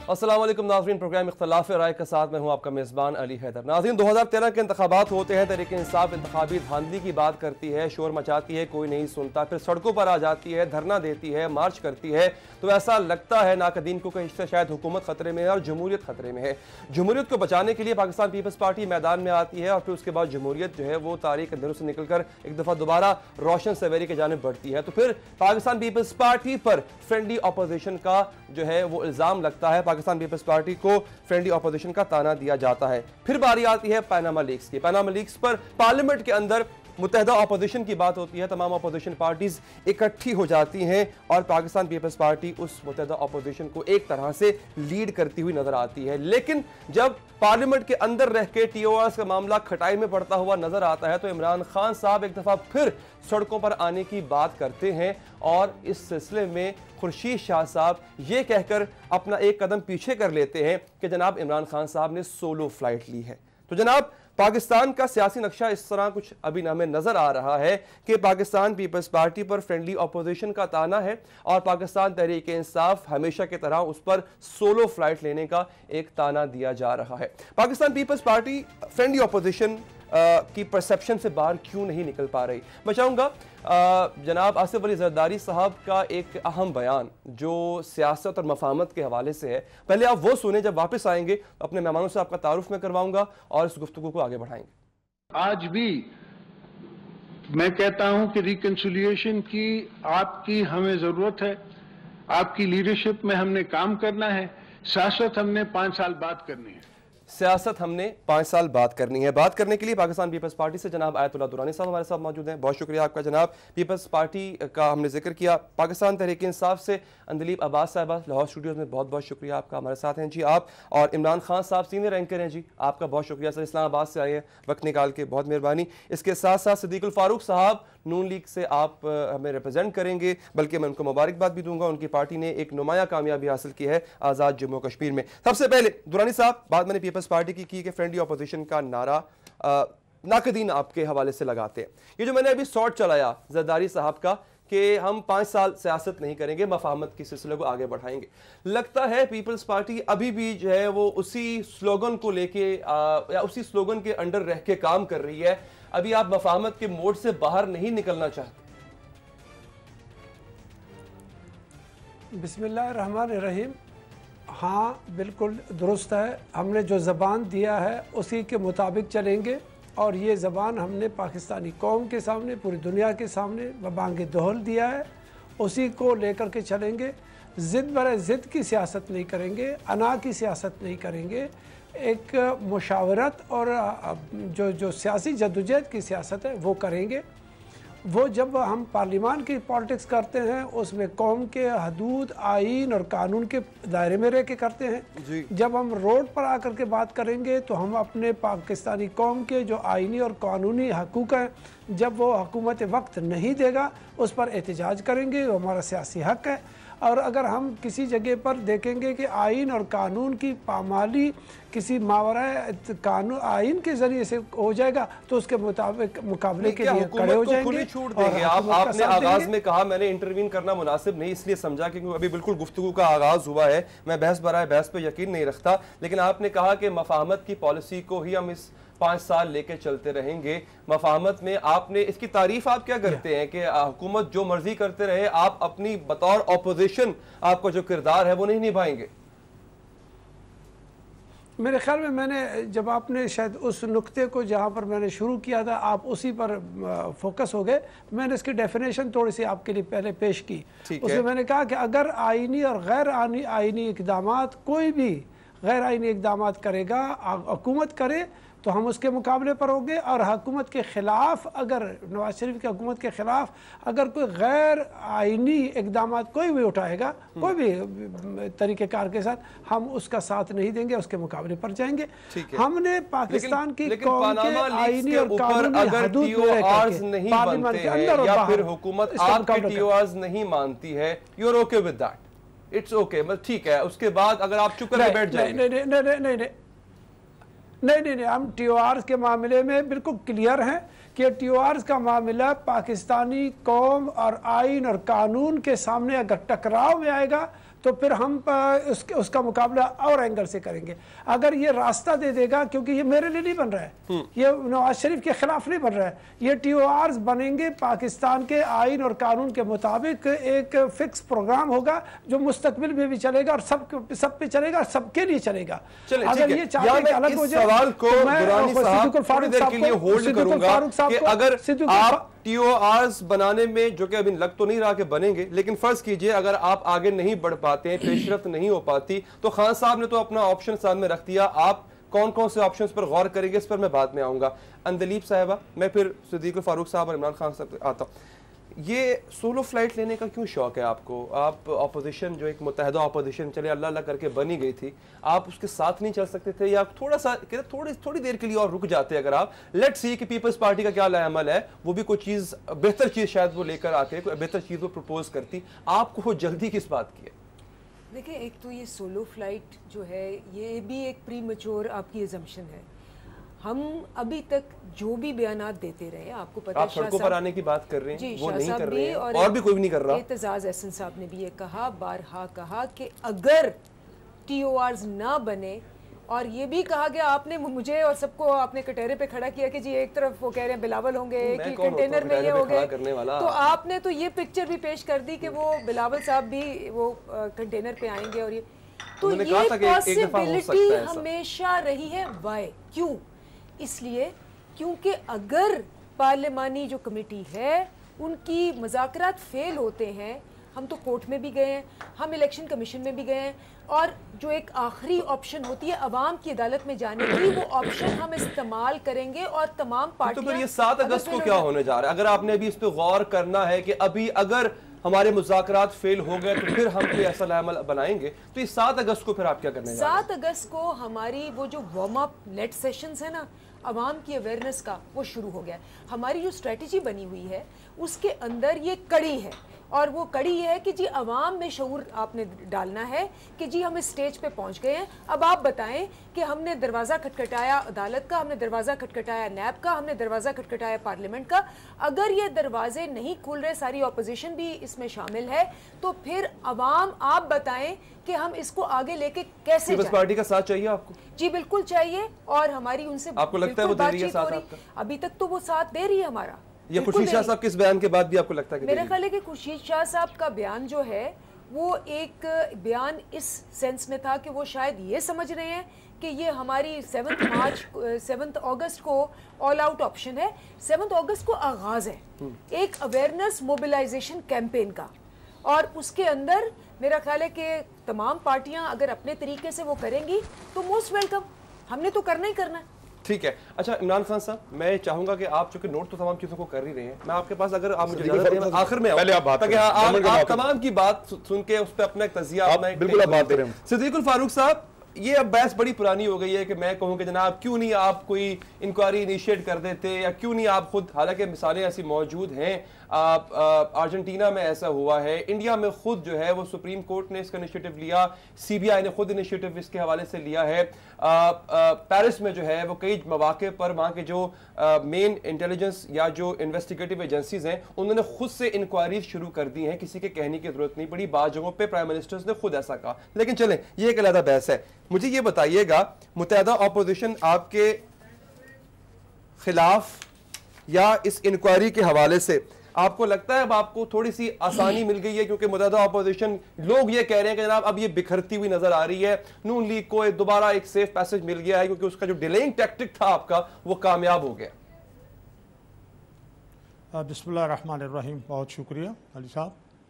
अस्सलाम वालेकुम नाज़रीन, प्रोग्राम इख्तलाफ-ए-राय के साथ मैं हूं आपका मेज़बान अली हैदर। नाज़रीन, 2013 के इंतखाबात होते हैं, तहरीक इंसाफ इंतखाबी धांधली की बात करती है, शोर मचाती है, कोई नहीं सुनता, फिर सड़कों पर आ जाती है, धरना देती है, मार्च करती है, तो ऐसा लगता है नाकदीन को कि इससे शायद हुकूमत खतरे में है और जमहूरियत खतरे में है। जमहूरियत को बचाने के लिए पाकिस्तान पीपल्स पार्टी मैदान में आती है और फिर उसके बाद जमहूरियत जो है वो तारीख अंधेरों से निकलकर एक दफ़ा दोबारा रोशन सवेरे की जानिब बढ़ती है। तो फिर पाकिस्तान पीपल्स पार्टी पर फ्रेंडली अपोजिशन का जो है वो इल्ज़ाम लगता है, पाकिस्तान पीपल्स पार्टी को फ्रेंडली अपोजिशन का ताना दिया जाता है। फिर बारी आती है पैनामा लीक्स की। पैनामा लीक्स पर पार्लियामेंट के अंदर मुत्तहदा अपोजिशन की बात होती है, तमाम अपोजिशन पार्टीज इकट्ठी हो जाती हैं और पाकिस्तान पीपल्स पार्टी उस मुत्तहदा अपोजिशन को एक तरह से लीड करती हुई नजर आती है। लेकिन जब पार्लियामेंट के अंदर रह के टीओआरएस का मामला खटाई में पड़ता हुआ नजर आता है तो इमरान खान साहब एक दफा फिर सड़कों पर आने की बात करते हैं और इस सिलसिले में खुर्शीद शाह साहब ये कहकर अपना एक कदम पीछे कर लेते हैं कि जनाब इमरान खान साहब ने सोलो फ्लाइट ली है। तो जनाब पाकिस्तान का सियासी नक्शा इस तरह कुछ अभी हमें नजर आ रहा है कि पाकिस्तान पीपल्स पार्टी पर फ्रेंडली अपोजिशन का ताना है और पाकिस्तान तहरीक इंसाफ हमेशा की तरह उस पर सोलो फ्लाइट लेने का एक ताना दिया जा रहा है। Pakistan Peoples Party friendly opposition की परसेप्शन से बाहर क्यों नहीं निकल पा रही? मैं चाहूँगा जनाब आसिफ अली जरदारी साहब का एक अहम बयान जो सियासत और मफाहमत के हवाले से है, पहले आप वो सुने, जब वापस आएंगे अपने मेहमानों से आपका तारुफ में करवाऊंगा और इस गुफ्तगू को आगे बढ़ाएंगे। आज भी मैं कहता हूं कि रिकंसिलिएशन की आपकी हमें जरूरत है, आपकी लीडरशिप में हमने काम करना है, सियासत हमने 5 साल बाद करनी है। सियासत हमने 5 साल बात करनी है। बात करने के लिए पाकिस्तान पीपल्स पार्टी से जनाब आयत दुर्रानी साहब हमारे साथ मौजूद हैं। बहुत शुक्रिया आपका जनाब। पीपल्स पार्टी का हमने जिक्र किया। पाकिस्तान तहरीक इंसाफ से अंदलीप अब्बास साहबा लाहौर स्टूडियोज में बहुत बहुत शुक्रिया आपका, हमारे साथ हैं जी आप। और इमरान खान साहब सीनियर एंकर हैं जी, आपका बहुत शुक्रिया सर, इस्लामाबाद से आए हैं, वक्त निकाल के, बहुत मेहरबानी। इसके साथ साथ सदीक फारूक साहब नून लीग से आप हमें रिप्रेजेंट करेंगे, बल्कि मैं उनको मुबारकबाद भी दूंगा, उनकी पार्टी ने एक नुमाया कामयाबी हासिल की है आज़ाद जम्मू कश्मीर में। सबसे पहले दुर्रानी साहब, बात मैंने पीपल्स पार्टी की कि फ्रेंडली अपोजिशन का नारा नाकदीन आपके हवाले से लगाते हैं। ये जो मैंने अभी शॉर्ट चलाया जरदारी साहब का कि हम 5 साल सियासत नहीं करेंगे, मफाहमत के सिलसिले को आगे बढ़ाएंगे, लगता है पीपल्स पार्टी अभी भी जो है वो उसी स्लोगन को लेके या उसी स्लोगन के अंडर रह के काम कर रही है। अभी आप मफाहमत के मोड से बाहर नहीं निकलना चाहते? बिस्मिल्लाहिर्रहमानिर्रहीम। हाँ, बिल्कुल दुरुस्त है। हमने जो ज़बान दिया है उसी के मुताबिक चलेंगे और ये ज़बान हमने पाकिस्तानी कौम के सामने, पूरी दुनिया के सामने बबांगे दोहल दिया है, उसी को लेकर के चलेंगे। ज़िद बर ज़िद की सियासत नहीं करेंगे, अना की सियासत नहीं करेंगे, एक मुशावरत और जो सियासी जद्दोजहद की सियासत है वो करेंगे। वो जब हम पार्लियामान की पॉलिटिक्स करते हैं उसमें कौम के हदूद, आइन और कानून के दायरे में रह के करते हैं। जब हम रोड पर आकर के बात करेंगे तो हम अपने पाकिस्तानी कौम के जो आइनी और कानूनी हकूक़ हैं, जब वो हुकूमत वक्त नहीं देगा उस पर एहतजाज करेंगे, वो हमारा सियासी हक़ है। और अगर हम किसी जगह पर देखेंगे कि आइन और कानून की पामाली किसी मावरा कानून आइन के जरिए से हो जाएगा तो उसके मुताबिक मुकाबले के लिए खड़े हो जाएंगे। छूट देंगे आपने आगाज में कहा मैंने इंटरवीन करना मुनासिब नहीं इसलिए समझा क्योंकि अभी बिल्कुल गुफ्तगू का आगाज हुआ है, मैं बहस बराए बहस पे यकीन नहीं रखता, लेकिन आपने कहा कि मफाहमत की पॉलिसी को ही हम इस 5 साल लेके चलते रहेंगे। मफाहमत में आपने इसकी तारीफ आप क्या करते हैं कि हुकूमत जो मर्जी करते रहे, आप अपनी बतौर ऑपोजिशन आपका जो किरदार है वो नहीं निभाएंगे? मेरे ख्याल में मैंने जब आपने शायद उस नुक्ते को जहाँ पर मैंने शुरू किया था आप उसी पर फोकस हो गए। मैंने इसकी डेफिनेशन थोड़ी सी आपके लिए पहले पेश की। उसमें मैंने कहा कि अगर आइनी और गैर आइनी इक़दामात, कोई भी गैर आइनी इक़दामात करेगा, हुकूमत करे तो हम उसके मुकाबले पर होंगे, और हुकूमत के ख़िलाफ़, अगर नवाज शरीफ की हुकूमत के ख़िलाफ़ अगर कोई गैर आइनी इक़दामात कोई भी उठाएगा, कोई भी तरीक़ेकार के साथ, हम उसका साथ नहीं देंगे, उसके मुकाबले पर जाएंगे। हमने पाकिस्तान की कौम के आइनी और कानूनी हदूद नहीं बनते हैं या फिर हुकूमत आपके टीओआरएस नहीं मानती है, you are okay with that, it's okay, मतलब ठीक है, उसके बाद अगर आप चुप करके बैठ जाएंगे? नहीं, हम टीओआरएस के मामले में बिल्कुल क्लियर हैं कि टीओआरएस का मामला पाकिस्तानी कौम और आइन और कानून के सामने अगर टकराव में आएगा तो फिर हम उसका मुकाबला और एंगल से करेंगे। अगर ये रास्ता दे देगा, क्योंकि ये मेरे लिए नहीं बन रहा है, ये नवाज शरीफ के खिलाफ नहीं बन रहा है, ये TORs बनेंगे पाकिस्तान के आइन और कानून के मुताबिक, एक फिक्स प्रोग्राम होगा जो मुस्तकबिल में भी चलेगा और सब पे चलेगा और सबके लिए चलेगा। अगर ये चाहते कि अलग हो जाए, सवाल को दुरानी साहब थोड़ी देर के लिए होल्ड करूंगा कि अगर आप TORs बनाने में, जो कि अभी लग तो नहीं रहा कि बनेंगे, लेकिन फर्ज कीजिए अगर आप आगे नहीं बढ़ पाते हैं, पेशरफ्त नहीं हो पाती, तो खान साहब ने तो अपना ऑप्शन सामने रख दिया, आप कौन कौन से ऑप्शंस पर गौर करेंगे, इस पर मैं बाद में आऊंगा। अंदलीप साहिबा, मैं फिर सदीक फारूक साहब और इमरान खान साहब आता हूँ। ये सोलो फ्लाइट लेने का क्यों शौक है आपको? आप अपोजिशन, जो एक मुत्तहदा अपोजिशन चले अल्लाह अल्लाह करके बनी गई थी, आप उसके साथ नहीं चल सकते थे, या थोड़ा सा थोड़ी देर के लिए और रुक जाते? अगर आप लेट्स सी कि पीपल्स पार्टी का क्या लाएअमल है, वो भी कोई चीज़ बेहतर चीज़ शायद वो लेकर आके कोई बेहतर चीज़ वो प्रपोज करती, आपको वो जल्दी किस बात की है? देखिए, एक तो ये सोलो फ्लाइट जो है ये भी एक प्री मैच्योर आपकी एजम्पशन है। हम अभी तक जो भी बयानात देते रहे, आपको पता है, आप सड़कों पर आने की बात कर रहे हैं, वो नहीं कर रहे हैं, और भी कोई भी नहीं कर रहा। एतजाज एहसन साहब ने भी ये कहा, बारहा कहा कि अगर TORs ना बने, और ये भी कहा गया, आपने मुझे और सबको आपने कटहरे पे खड़ा किया कि जी एक तरफ वो कह रहे हैं बिलावल होंगे कि कंटेनर में ये हो गए, तो आपने तो ये पिक्चर भी पेश कर दी कि वो बिलावल साहब भी वो कंटेनर पे आएंगे, और ये तो ये पॉसिबिलिटी हमेशा रही है। वाई? क्यों? इसलिए क्योंकि अगर पार्लिमानी जो कमेटी है उनकी मुज़ाकरात फेल होते हैं, हम तो कोर्ट में भी गए हैं, हम इलेक्शन कमीशन में भी गए हैं, और जो एक आखिरी ऑप्शन होती है अवाम की अदालत में जाने की, वो ऑप्शन हम इस्तेमाल करेंगे। और तमाम पार्टियां, तो फिर ये 7 अगस्त को क्या होने जा रहा है? अगर आपने अभी इस पर गौर करना है कि अभी अगर हमारे मुज़ाकरात फेल हो गए तो फिर हम कोई ऐसा लाएअमल बनाएंगे, तो इस 7 अगस्त को फिर आप क्या करने जा रहे हैं? 7 अगस्त को हमारी वो जो वार्म अप नेट सेशंस है ना, अवाम की अवेयरनेस का, वो शुरू हो गया। हमारी जो स्ट्रेटजी बनी हुई है उसके अंदर ये कड़ी है, और वो कड़ी ये है कि जी अवाम में शऊर आपने डालना है कि जी हम इस स्टेज पे पहुंच गए हैं, अब आप बताएं कि हमने दरवाज़ा खटखटाया अदालत का, हमने दरवाज़ा खटखटाया नैब का, हमने दरवाज़ा खटखटाया पार्लियामेंट का, अगर ये दरवाजे नहीं खुल रहे, सारी ऑपोजिशन भी इसमें शामिल है, तो फिर अवाम आप बताएं कि हम इसको आगे लेके कैसे जाएं? पीपल्स पार्टी का साथ चाहिए आपको? जी बिल्कुल चाहिए, और हमारी उनसे आपको लगता है वो दे रही है साथ आपका? अभी तक तो वो साथ दे रही है हमारा। ये खुर्शीद शाह साहब किस बयान के बाद भी आपको लगता है कि मेरा ख्याल है कि खुर्शीद शाह साहब का बयान जो है वो एक बयान इस सेंस में था कि वो शायद ये समझ रहे हैं कि ये हमारी 7 अगस्त को ऑल आउट ऑप्शन है। 7 अगस्त को आगाज है एक अवेयरनेस मोबिलाइजेशन कैंपेन का, और उसके अंदर मेरा ख्याल है कि तमाम पार्टियां अगर अपने तरीके से वो करेंगी तो मोस्ट वेलकम, हमने तो करना ही करना है। ठीक है। अच्छा इमरान खान साहब, मैं चाहूंगा कि आप चूंकि नोट तो तमाम चीजों को कर ही रहे हैं, मैं आपके पास अगर आप मुझे इजाजत दें आखिर में ताकि आप तमाम की बात सुन के उस पर अपना तजिया बिल्कुल बात करें। सदीक फारूक साहब, ये अब बहस बड़ी पुरानी हो गई है कि मैं कहूँ कि जनाब क्यों नहीं आप कोई इंक्वायरी इनिशिएट कर देते, या क्यों नहीं आप खुद, हालांकि मिसालें ऐसी मौजूद हैं, अर्जेंटीना में ऐसा हुआ है, इंडिया में खुद जो है वो सुप्रीम कोर्ट ने इसका इनिशिएटिव लिया, CBI ने खुद इनिशिएटिव इसके हवाले से लिया है, पेरिस में जो है वो कई मौके पर वहाँ के जो मेन इंटेलिजेंस या जो इन्वेस्टिगेटिव एजेंसीज हैं उन्होंने खुद से इंक्वायरी शुरू कर दी हैं, किसी के कहने की जरूरत नहीं पड़ी, बाद जगहों पे प्राइम मिनिस्टर्स ने खुद ऐसा कहा। लेकिन चलें, ये एक अलग बहस है। मुझे ये बताइएगा, मुत्तहदा अपोजिशन आपके खिलाफ या इस इंक्वायरी के हवाले से आपको लगता है अब आपको थोड़ी सी आसानी मिल गई है? क्योंकि मुत्तहदा अपोजिशन लोग ये कह रहे हैं कि जनाब अब ये बिखरती हुई नजर आ रही है, नून लीग को दोबारा एक सेफ पैसेज मिल गया है क्योंकि उसका जो डिलेइंग टैक्टिक था आपका वो कामयाब हो गया। बिस्मिल्लाहिर्रहमानिर्रहीम, बहुत शुक्रिया अली साहब।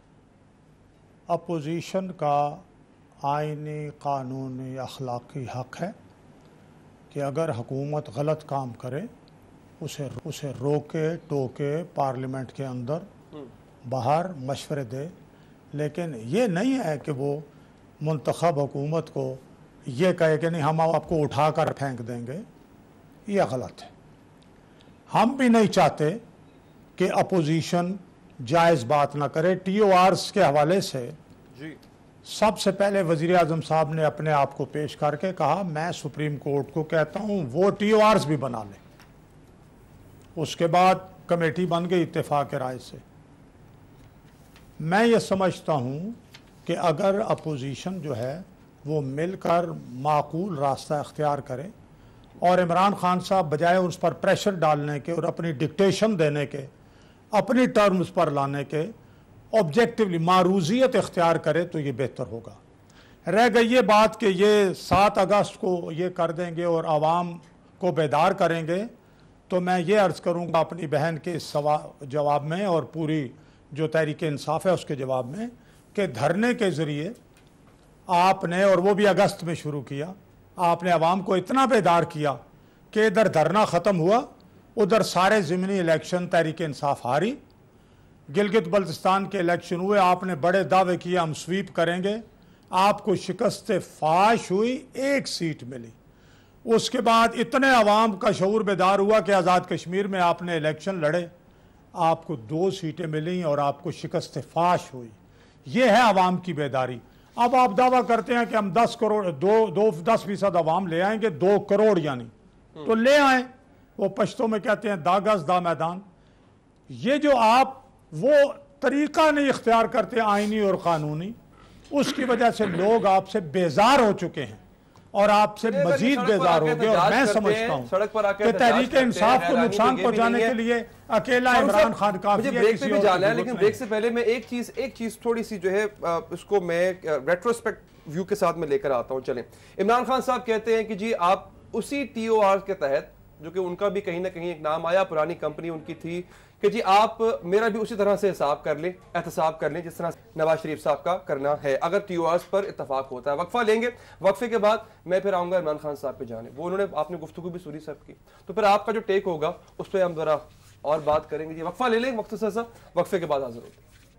अपोजिशन का आईनी कानूनी अखलाकी हक है कि अगर हुकूमत गलत काम करे उसे रोके टोके, पार्लियामेंट के अंदर बाहर मशवरे दे, लेकिन ये नहीं है कि वो मुंतखब हुकूमत को ये कहे कि नहीं हम आपको उठाकर फेंक देंगे। ये गलत है। हम भी नहीं चाहते कि अपोजिशन जायज़ बात ना करे। TORs के हवाले से सबसे पहले वज़ीर आज़म साहब ने अपने आप को पेश करके कहा मैं सुप्रीम कोर्ट को कहता हूँ वो TORs भी बना लें। उसके बाद कमेटी बन गई इत्तेफाक राय से। मैं ये समझता हूँ कि अगर अपोजिशन जो है वो मिलकर माकूल रास्ता अख्तियार करे और इमरान खान साहब बजाय उस पर प्रेशर डालने के और अपनी डिक्टेशन देने के, अपनी टर्म्स पर लाने के, ऑब्जेक्टिवली मारूजियत इख्तियार करे तो ये बेहतर होगा। रह गई ये बात कि ये 7 अगस्त को ये कर देंगे और आवाम को बेदार करेंगे, तो मैं ये अर्ज़ करूँगा अपनी बहन के इस जवाब में और पूरी जो तहरीक इंसाफ है उसके जवाब में कि धरने के ज़रिए आपने, और वो भी अगस्त में शुरू किया, आपने आवाम को इतना बेदार किया कि इधर धरना ख़त्म हुआ, उधर सारे ज़िमनी इलेक्शन तहरीक इंसाफ हारी। गिलगित बल्तिस्तान के इलेक्शन हुए, आपने बड़े दावे किए हम स्वीप करेंगे, आपको शिकस्त फाश हुई, 1 सीट मिली। उसके बाद इतने आवाम का शऊर बेदार हुआ कि आज़ाद कश्मीर में आपने इलेक्शन लड़े, आपको 2 सीटें मिली और आपको शिकस्त फाश हुई। ये है आवाम की बेदारी। अब आप दावा करते हैं कि हम 10% आवाम ले आएंगे, 2 करोड़ यानी, तो ले आए। वो पश्तो में कहते हैं दागस दा मैदान। ये जो आप वो तरीका नहीं इख्तियार करते आईनी और कानूनी, उसकी वजह से लोग आपसे बेजार हो चुके हैं और आपसे मजीद बेजार हो गए। और मैं समझता हूं कि तहरीक इंसाफ को नुकसान पहुंचाने के लिए अकेला इमरान खान काफी है। ब्रेक पे भी जाना है, लेकिन ब्रेक से पहले मैं एक चीज थोड़ी सी जो है उसको मैं रेट्रोस्पेक्ट व्यू के साथ में लेकर आता हूं। चलें, इमरान खान साहब कहते हैं कि जी आप उसी TOR के तहत, जो कि उनका भी कहीं ना कहीं एक नाम आया, पुरानी कंपनी उनकी थी, कि जी आप मेरा भी उसी तरह से हिसाब कर लें, एहतसाब कर लें जिस तरह नवाज शरीफ साहब का करना है, अगर TORs पर इत्तफाक होता है। वक्फा लेंगे, वक्फे के बाद मैं फिर आऊंगा इमरान खान साहब पे जाने। वो उन्होंने, आपने गुफ्तगू भी सुनी सब की, तो फिर आपका जो टेक होगा उस पर हम जरा और बात करेंगे। जी वक्फा ले लेंगे, वक्त से वक्फे के बाद हाजिर होते हैं।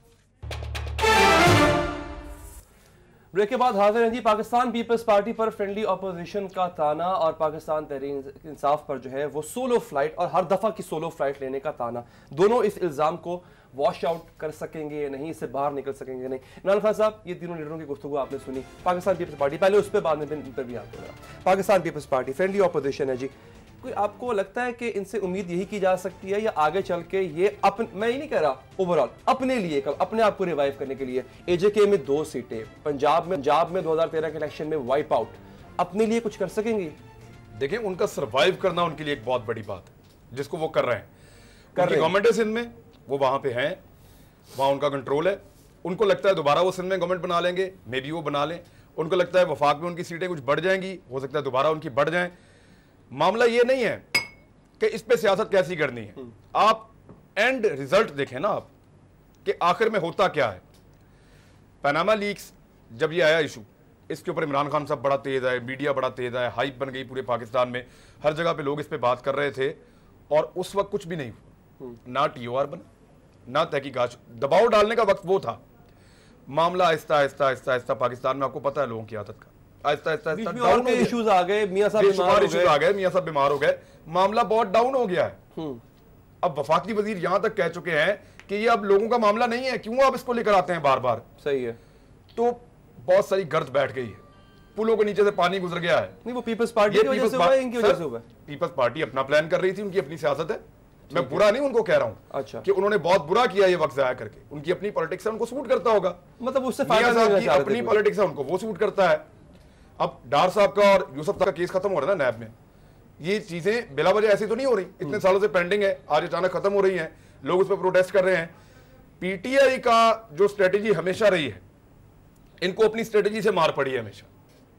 ब्रेक के बाद हाजिर हैं जी। पाकिस्तान पीपल्स पार्टी पर फ्रेंडली अपोजिशन का ताना और पाकिस्तान तहरीक इंसाफ पर जो है वो सोलो फ्लाइट और हर दफ़ा की सोलो फ्लाइट लेने का ताना, दोनों इस इल्ज़ाम को वॉश आउट कर सकेंगे या नहीं, इससे बाहर निकल सकेंगे या नहीं। इमरान खान साहब, ये तीनों लीडरों की गुफ्तगू आपने सुनी। पाकिस्तान पीपल्स पार्टी, पहले उस पर बाद में इन पर भी आपको लगा। Pakistan Peoples Party friendly opposition है जी, कोई आपको लगता है कि इनसे उम्मीद यही की जा सकती है या आगे चल के ये मैं ये नहीं कह रहा ओवरऑल, अपने लिए अपने आप को रिवाइव करने के लिए, AJK में 2 सीटें, पंजाब में 2013 के इलेक्शन में वाइप आउट, अपने लिए कुछ कर सकेंगे? देखिए, उनका सर्वाइव करना उनके लिए एक बहुत बड़ी बात है, जिसको वो कर रहे हैं। गवर्नमेंट है सिंध में, वो वहां पे हैं, वहां उनका कंट्रोल है। उनको लगता है दोबारा वो सिंध में गवर्नमेंट बना लेंगे, मे बी वो बना लें। उनको लगता है वफाक में उनकी सीटें कुछ बढ़ जाएंगी, हो सकता है दोबारा उनकी बढ़ जाएं। मामला ये नहीं है कि इस पे सियासत कैसी करनी है, आप एंड रिजल्ट देखें ना आप, कि आखिर में होता क्या है। पनामा लीक्स जब ये आया इशू, इसके ऊपर इमरान खान साहब बड़ा तेज आए, मीडिया बड़ा तेज आया, हाइप बन गई पूरे पाकिस्तान में, हर जगह पे लोग इस पे बात कर रहे थे, और उस वक्त कुछ भी नहीं हुआ, ना TOR बना, ना तहकीकात। दबाव डालने का वक्त वो था। मामला आहिस्ता आहिस्ता आहिस्ता आहिस्ता पाकिस्तान में, आपको पता है लोगों की आदत का, आहिस्ता आहिस्ता डाउन इश्यूज आ गए, मियां साहब बीमार हो गए, मामला बहुत डाउन हो गया है। अब वफाकी वजीर यहां तक कह चुके हैं कि ये अब लोगों का मामला नहीं है, क्यों आप इसको लेकर आते हैं बार बार। सही है, तो बहुत सारी गर्द बैठ गई है, पुलों के नीचे से पानी गुजर गया है। नहीं, वो पीपल्स पार्टी की वजह से हुआ है, इनकी वजह से हुआ है। पीपल्स पार्टी अपना प्लान कर रही थी, उनकी अपनी सियासत है, मैं बुरा नहीं उनको कह रहा हूं, अच्छा, कि उन्होंने बहुत बुरा किया ये वक्त जाया करके, उनकी अपनी पॉलिटिक्स है, उनको सूट करता होगा, मतलब उससे अपनी पॉलिटिक्स है, उनको वो सूट करता है। अब डार साहब का और यूसुफ साहब का केस खत्म हो रहा है ना नैब में, ये चीजें बिला वजह ऐसी तो नहीं हो रही, इतने सालों से पेंडिंग है, आज अचानक खत्म हो रही है, लोग उस पर प्रोटेस्ट कर रहे हैं। PTI का जो स्ट्रेटेजी हमेशा रही है, इनको अपनी स्ट्रेटेजी से मार पड़ी है हमेशा।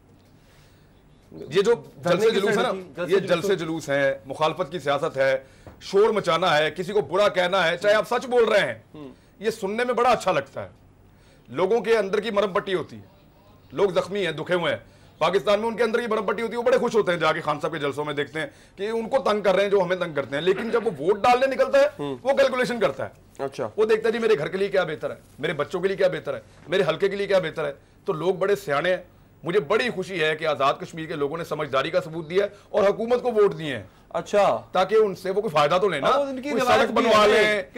ये जो जलसे जुलूस है ना, ये जलसे जुलूस है, मुखालफत की सियासत है, शोर मचाना है, किसी को बुरा कहना है, चाहे आप सच बोल रहे हैं, ये सुनने में बड़ा अच्छा लगता है। लोगों के अंदर की मरम पट्टी होती है, लोग जख्मी हैं, दुखे हुए हैं, पाकिस्तान में उनके अंदर की मरम पट्टी होती है, वो बड़े खुश होते हैं, जाके खान साहब के जलसों में देखते हैं कि उनको तंग कर रहे हैं जो हमें तंग करते हैं। लेकिन जब वो वोट डालने निकलता है, वो कैलकुलेशन करता है, अच्छा, वो देखता है जी मेरे घर के लिए क्या बेहतर है, मेरे बच्चों के लिए क्या बेहतर है, मेरे हल्के के लिए क्या बेहतर है। तो लोग बड़े सियाने हैं। मुझे बड़ी खुशी है कि आजाद कश्मीर के लोगों ने समझदारी का सबूत दिया और हुकूमत को वोट दिए हैं, अच्छा, ताकि उनसे वो कोई फायदा तो लेना, सड़क बनवा लें,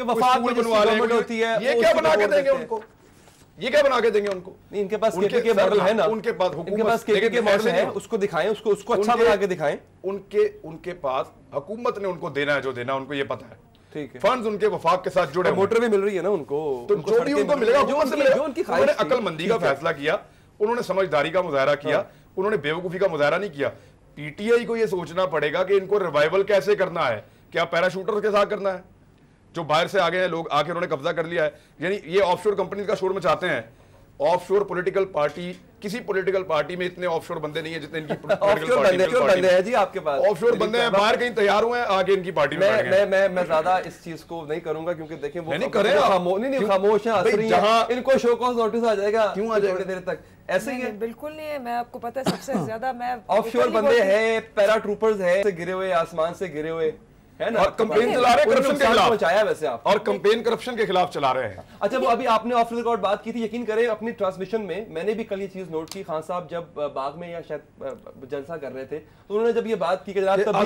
ये क्या बना के देंगे उनको, ये क्या बना के देंगे उनको? नहीं, इनके पास के मॉडल है ना, उनके पास के मॉडल है, उसको दिखाएं, उसको अच्छा बना के दिखाएं। उनके पास हुकूमत ने उनको देना है जो देना, उनको ये पता है। ठीक है, फंड्स उनके वफाक के साथ जुड़े, मोटर भी मिल रही है ना उनको, तो जो भी उनको मिलेगा उन्होंने अक्लमंदी का फैसला किया, उन्होंने समझदारी का मुजाहरा किया, उन्होंने बेवकूफी का मुजाहरा नहीं किया। पीटीआई को यह सोचना पड़ेगा कि इनको रिवाइवल कैसे करना है, क्या पैराशूटर्स के साथ करना है, जो बाहर से आ गए हैं लोग आके उन्होंने कब्जा कर लिया है, यानी ये ऑफशोर कंपनी का शोर मचाते हैं। ऑफशोर पॉलिटिकल पार्टी, किसी पॉलिटिकल पार्टी में इतने ऑफशोर बंदे नहीं है जितने इनकी ऑफशोर बंदे हैं जी आपके पास, ऑफशोर बंदे हैं, बाहर कहीं तैयार हुए हैं आगे इनकी पार्टी में। मैं ज्यादा इस चीज को नहीं करूंगा क्योंकि देखें वो नहीं करे, खामोश है, इनको शो कॉज नोटिस आ जाएगा, क्यों आ जाएगा देर तक, ऐसे ही है। बिल्कुल नहीं है, मैं आपको पता है सबसे ज्यादा मैं ऑफशोर बंदे हैं, पैरा ट्रूपर्स है गिरे हुए, आसमान से गिरे हुए है ना, और कंपेन चला रहे हैं करप्शन के खिलाफ, पहुंचाया वैसे आप, और कंपेन करप्शन के खिलाफ चला रहे हैं। अच्छा, वो अभी आपने ऑफ रिकॉर्ड बात की थी, यकीन करें अपनी ट्रांसमिशन में मैंने भी कल ये चीज नोट की, खान साहब जब बाग में या शायद जलसा कर रहे थे तो उन्होंने जब ये बात की कि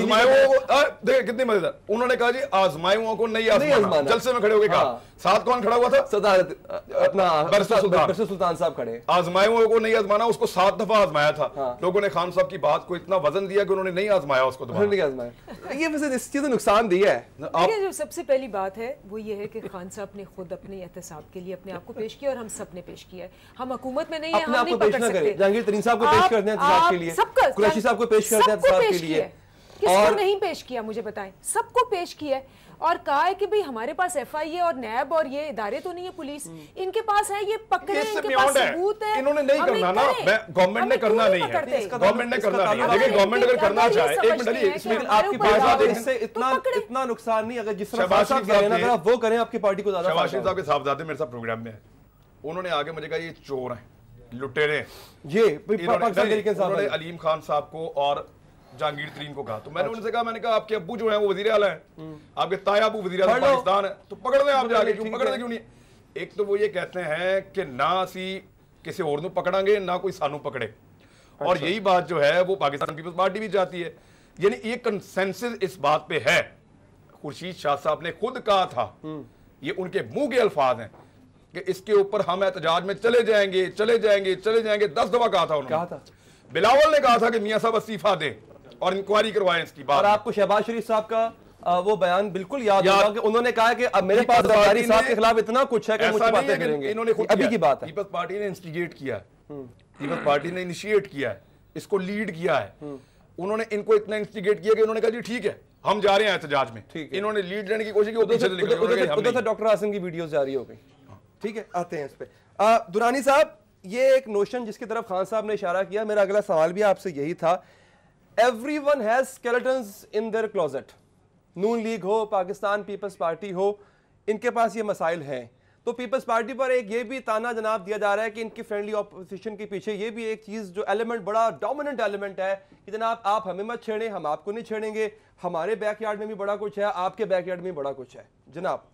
कितनी मजेदार, उन्होंने कहा जी आजमायुओं को नहीं आजमाना, जलसे में खड़े होकर कहा, साथ कौन खड़ा हुआ था, सदारत अपना बरसुल सुल्तान साहब खड़े, आजमायुओं को नहीं आजमाना, उसको 7 दफा आजमाया था, लोगों ने खान साहब की बात को इतना वजन दिया कि उन्होंने नहीं आजमाया उसको, नहीं आजमाया। ये वैसे इस चीज ने नुकसान दिया है। देखिए, जो सबसे पहली बात है वो ये है कि खान साहब ने खुद अपने एहतसाब के लिए अपने आप को पेश किया और हम सब ने पेश किया है, हम हुकूमत में नहीं है, हम नहीं पकड़ सकते। जहांगीर तरीन साहब को पेश कर दें एहतसाब के लिए, कुरैशी साहब को पेश कर दें एहतसाब के लिए, किसको नहीं पेश किया मुझे बताएं, सबको पेश किया है और कहा है कि भाई हमारे पास एफआईए और नैब और ये इदारे तो नहीं है, पुलिस इनके पास है, ये पकड़े, इनके पास सबूत है, इन्होंने नहीं करना ना, गवर्नमेंट ने करना नहीं है, गवर्नमेंट ने करना नहीं है। देखिए गवर्नमेंट अगर करना चाहे, एक मिनट चलिए, इसमें आपकी पार्टी इससे इतना नुकसान नहीं, अगर जिस तरह आप वो करें आपकी पार्टी को ज्यादा। शहबाज शरीफ साहब के साहबजादे मेरे साथ प्रोग्राम में है, उन्होंने आगे मुझे कहा ये चोर हैं, लुटेरे, ये उन्होंने अलीम खान साहब को और जहांगीर तरीन को कहा, तो मैंने उनसे कहा, मैंने कहा आपके अब्बू जो है वो वजीर आला है, आपके ताया अबू वजीर आला पाकिस्तान है, तो पकड़ दें आप जाके, क्यों पकड़ दें, क्यों नहीं। एक तो वो ये कहते हैं कि ना असी किसी और पकड़ांगे ना कोई सानू पकड़े, और यही बात जो है वो पाकिस्तान पीपल्स पार्टी भी चाहती है, यानी ये कंसेंसस इस बात पे है। खुर्शीद शाह साहब ने खुद कहा था, ये उनके मुंह के अल्फाज हैं कि इसके ऊपर हम एहतजाज में चले जाएंगे, चले जाएंगे, चले जाएंगे, 10 दफा कहा था उन्होंने। बिलावल ने कहा था कि मियां साहब इस्तीफा दें और इंक्वायरी करवाएं इसकी बात। और आपको शहबाज शरीफ साहब का वो बयान बिल्कुल याद होगा कि उन्होंने कहा कि अब मेरे पास जरदारी साहब के खिलाफ इतना कुछ है कि मुझे बातें करेंगे। इन्होंने अभी की बात है, पीपल्स पार्टी ने इंस्टिगेट किया है, पीपल्स पार्टी ने इनिशिएट किया है, इसको लीड किया है, उन्होंने इनको इतना इंस्टिगेट किया कि उन्होंने कहा जी ठीक है हम जा रहे हैं एहतजाज में, इन्होंने लीड लेने की कोशिश की, उधर से डॉक्टर आसिम की वीडियो जारी हो गई। ठीक है, आते हैं इस पे। दुरानी साहब, ये एक नोशन जिसकी तरफ खान साहब ने इशारा किया, मेरा अगला सवाल भी आपसे यही था, everyone has skeletons in their closet, Noon League हो, पाकिस्तान पीपल्स पार्टी हो, इनके पास ये मसाइल हैं, तो पीपल्स पार्टी पर एक ये भी ताना जनाब दिया जा रहा है कि इनकी फ्रेंडली ऑपोजिशन के पीछे ये भी एक चीज़ जो एलिमेंट बड़ा डोमिनेंट एलिमेंट है कि जनाब आप हमें मत छेड़ें, हम आपको नहीं छेड़ेंगे, हमारे बैकयार्ड में भी बड़ा कुछ है, आपके बैकयार्ड में भी बड़ा कुछ है। जनाब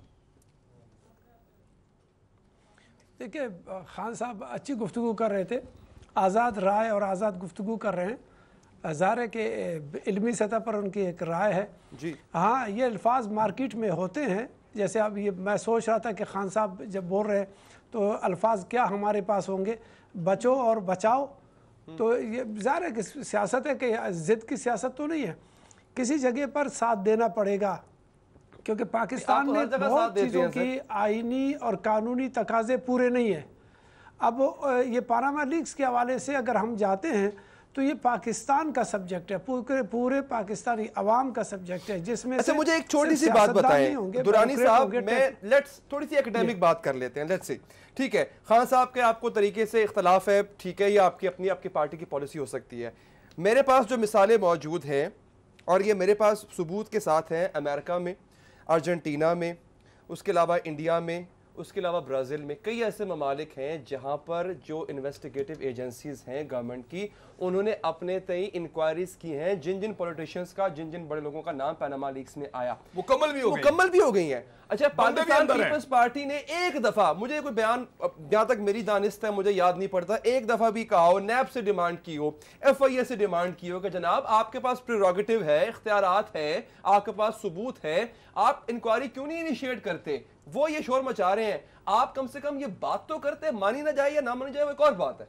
देखिए, खान साहब अच्छी गुफ्तगू कर रहे थे, आज़ाद राय और आज़ाद गुफ्तगू कर रहे हैं, ज़ाहिर है कि इल्मी सतह पर उनकी एक राय है जी। हाँ, ये अल्फाज मार्केट में होते हैं, जैसे अब ये मैं सोच रहा था कि खान साहब जब बोल रहे हैं तो अल्फाज क्या हमारे पास होंगे, बचो और बचाओ, तो ये ज़ाहिर है कि सियासत है कि ज़िद की सियासत तो नहीं है, किसी जगह पर साथ देना पड़ेगा, क्योंकि पाकिस्तान में बहुत चीज़ों की आईनी और कानूनी तकाजे पूरे नहीं है। अब ये पानामा लीक्स के हवाले से अगर हम जाते हैं तो ये पाकिस्तान का सब्जेक्ट है, पूरे पाकिस्तानी अवाम का सब्जेक्ट है, जिसमें अच्छा मुझे एक छोटी सी बात बताएं दुरानी साहब, मैं लेट्स थोड़ी सी एकेडमिक बात कर लेते हैं, लेट्स सी, ठीक है, खान साहब के आपको तरीके से इख्तलाफ है, ठीक है, ये आपकी अपनी आपकी पार्टी की पॉलिसी हो सकती है, मेरे पास जो मिसालें मौजूद हैं और ये मेरे पास सबूत के साथ हैं, अमेरिका में, अर्जेंटीना में, उसके अलावा इंडिया में, उसके अलावा ब्राज़ील में, कई ऐसे ममालिक हैं जहां पर जो इन्वेस्टिगेटिव एजेंसीज हैं गवर्नमेंट की, उन्होंने अपने तय इंक्वायरीज की हैं, जिन जिन पॉलिटिशियंस का, जिन जिन बड़े लोगों का नाम पैनामा लीक्स में आया मुकम्मल भी हो गई हैं। अच्छा, पाकिस्तान पीपल्स पार्टी ने एक दफा, मुझे कोई बयान जहां तक मेरी दानिस्त है मुझे याद नहीं पड़ता, एक दफा भी कहा हो, नैब से डिमांड की हो, एफआईए से डिमांड की हो कि जनाब आपके पास प्रेरोगेटिव है, इख्तियारात है, आपके पास सबूत है, आप इंक्वायरी क्यों नहीं इनिशिएट करते। वो ये शोर मचा रहे हैं, आप कम से कम ये बात तो करते, मानी ना जाए या ना मानी जाए वो एक और बात है।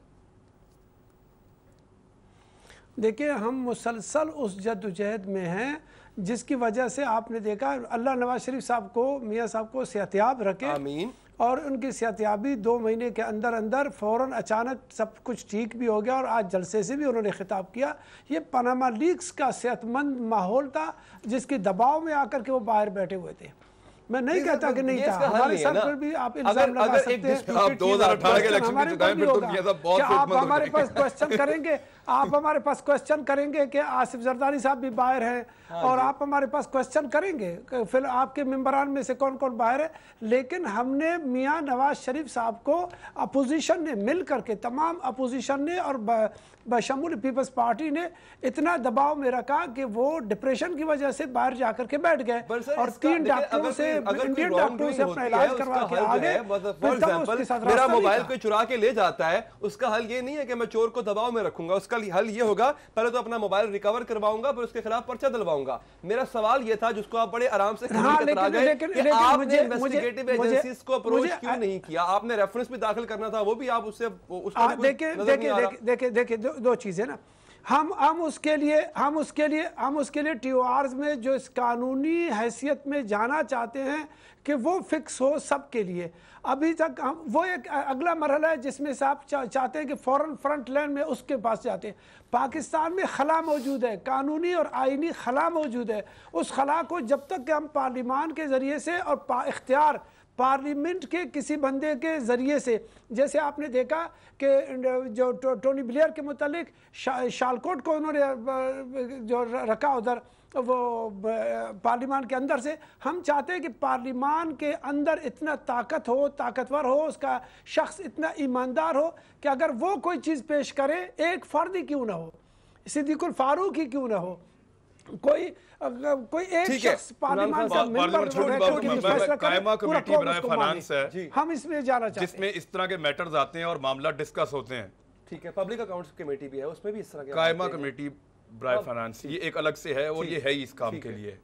देखिए, हम मुसलसल उस जद्दोजहद में हैं जिसकी वजह से आपने देखा अल्लाह नवाज शरीफ साहब को, मियाँ साहब को सेहतियाब रखे, आमीन। और उनकी सेहतियाबी 2 महीने के अंदर अंदर फ़ौरन अचानक सब कुछ ठीक भी हो गया और आज जलसे से भी उन्होंने खिताब किया। ये पनामा लीक्स का सेहतमंद माहौल था जिसकी दबाव में आकर के वो बाहर बैठे हुए थे। मैं नहीं कहता कि नहीं था, हमारे सर पर भी आप इल्जाम लगा सकते हैं। आप 2018 के इलेक्शन में जिताएं फिर तो मियां साहब बहुत आप हमारे पास क्वेश्चन करेंगे, आप हमारे पास क्वेश्चन करेंगे कि आसिफ जरदारी साहब भी बाहर हैं, और आप हमारे पास क्वेश्चन करेंगे फिर आपके मेंबरान में से कौन कौन बाहर है। लेकिन हमने मियां नवाज शरीफ साहब को अपोजिशन ने मिल करके, तमाम अपोजिशन ने और बशमूल पीपल्स पार्टी ने इतना दबाव में रखा कि वो डिप्रेशन की वजह से बाहर जाकर के बैठ गए और 3 डॉक्टरों से, इंडियन डॉक्टरों से अपना इलाज करवा के आगे। मेरा मोबाइल कोई चुरा के ले जाता है, उसका हल ये नहीं है कि मैं चोर को दबाव में रखूंगा, उसका हल ये होगा पहले तो अपना मोबाइल रिकवर करवाऊंगा, फिर उसके खिलाफ पर्चा दिलवाऊंगा। मेरा सवाल ये था जिसको आप बड़े आराम से आपने इन्वेस्टिगेटिव एजेंसीज को अप्रोच क्यों नहीं किया? आपने रेफरेंस भी दाखिल करना था, वो भी आप उससे देखिए दो चीजें ना, हम उसके लिए टीओआरस में जो इस कानूनी हैसियत में जाना चाहते हैं कि वो फिक्स हो सबके लिए। अभी तक हम वो एक अगला मरहला है जिसमें से आप चाहते हैं कि फौरन फ्रंट लाइन में उसके पास जाते हैं। पाकिस्तान में खला मौजूद है, कानूनी और आईनी खला मौजूद है। उस खला को जब तक कि हम पार्लियामान के ज़रिए से और इख्तियार पार्लियामेंट के किसी बंदे के ज़रिए से, जैसे आपने देखा कि जो टोनी ब्लेयर के मुतालिक शालकोट को उन्होंने जो रखा उधर वो पार्लियामान के अंदर से, हम चाहते हैं कि पार्लियामान के अंदर इतना ताकतवर हो, उसका शख्स इतना ईमानदार हो कि अगर वो कोई चीज़ पेश करे, एक फ़र्द ही क्यों ना हो, सिद्दीकुल फारूक ही क्यों ना हो, कोई एक शख्स पार्लियामान का मेंबर कायमा कमेटी बनाए फाइनेंस है, हम इसमें जाना चाहते हैं जिसमें इस तरह के मैटर्स आते हैं और मामला डिस्कस होते हैं। ठीक है, पब्लिक अकाउंट्स कमेटी भी है, उसमें भी इस तरह के कायमा कमेटी ब्राय फाइनेंस ये एक अलग से है और ये है ही इस काम के लिए।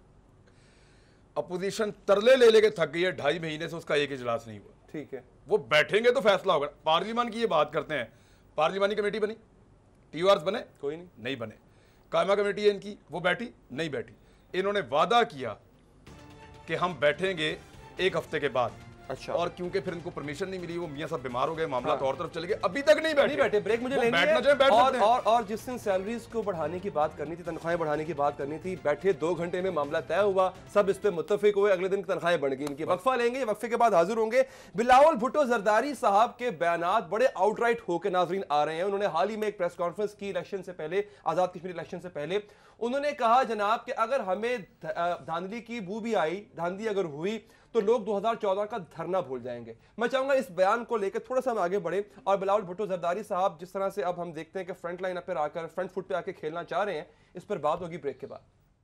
अपोजिशन तरले ले लेके थक गई है, 2.5 महीने से उसका एक इजलास नहीं हुआ। ठीक है, वो बैठेंगे तो फैसला होगा। पार्लियामान की ये बात करते हैं, पार्लियामानी कमेटी बनी, टीओआरस बने, कोई नहीं बने। कायमा कमेटी है इनकी, वो बैठी नहीं बैठी। इन्होंने वादा किया कि हम बैठेंगे 1 हफ्ते के बाद। अच्छा, और क्योंकि फिर इनको परमिशन नहीं मिली, वो मियां साहब बीमार हो गए, मामला तो और तरफ चले गए, अभी तक नहीं बैठे। ब्रेक मुझे लेनी है। और जिस दिन सैलरीज को बढ़ाने की बात करनी थी, तनख्वाहें बढ़ाने की बात करनी थी, बैठे 2 घंटे में मामला तय हुआ, सब इस पे मुत्तफिक हुए, अगले दिन तनख्वाहें बढ़ गई इनकी। वक्फा लेंगे, वक्फे के बाद हाजिर होंगे। बिलावल भुट्टो जरदारी साहब के बयानात बड़े आउटराइट होकर नाजरीन आ रहे हैं। उन्होंने हाल ही में एक प्रेस कॉन्फ्रेंस की इलेक्शन से पहले, आजाद कश्मीर इलेक्शन से पहले। उन्होंने कहा जनाब कि अगर हमें धांधली की बू भी आई, धांधली अगर हुई तो लोग 2014 का धरना भूल जाएंगे। मैं चाहूंगा इस बयान को लेकर थोड़ा सा हम आगे बढ़े और बिलावल भुट्टो जरदारी साहब जिस तरह से अब हम देखते हैं कि फ्रंट लाइन पर आकर, फ्रंट फुट पे आकर खेलना चाह रहे हैं, इस पर बात होगी ब्रेक के बाद।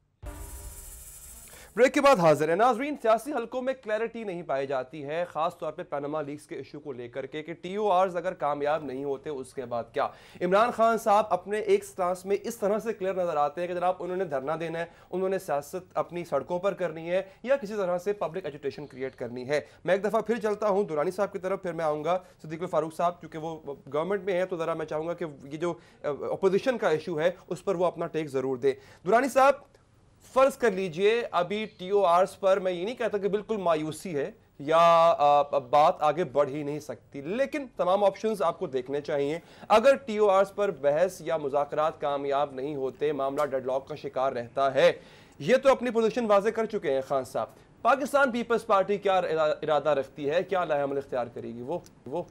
ब्रेक के बाद हाजिर है नाजरीन। सियासी हलकों में क्लैरिटी नहीं पाई जाती है, खास तौर पे पनामा लीक्स के इशू को लेकर के कि टीओआरस अगर कामयाब नहीं होते उसके बाद क्या। इमरान खान साहब अपने एक स्टांस में इस तरह से क्लियर नजर आते हैं कि जनाब उन्होंने धरना देना है, उन्होंने सियासत अपनी सड़कों पर करनी है या किसी तरह से पब्लिक एजुटेशन क्रिएट करनी है। मैं एक दफ़ा फिर चलता हूँ दुरानी साहब की तरफ, फिर मैं आऊँगा सदीक फारूक साहब, क्योंकि वो गवर्नमेंट में है तो ज़रा मैं चाहूँगा कि ये जो अपोजिशन का इशू है उस पर वो अपना टेक ज़रूर दे। दुरानी साहब, फर्ज कर लीजिए अभी टीओआरस पर, मैं ये नहीं कहता कि बिल्कुल मायूसी है या बात आगे बढ़ ही नहीं सकती, लेकिन तमाम ऑप्शंस आपको देखने चाहिए। अगर टीओआरस पर बहस या मुज़ाकरात कामयाब नहीं होते, मामला डेडलॉक का शिकार रहता है, ये तो अपनी पोजीशन वाज़े कर चुके हैं खान साहब। पाकिस्तान पीपल्स पार्टी क्या इरादा रखती है, क्या लाएअमल इख्तियार करेगी? वो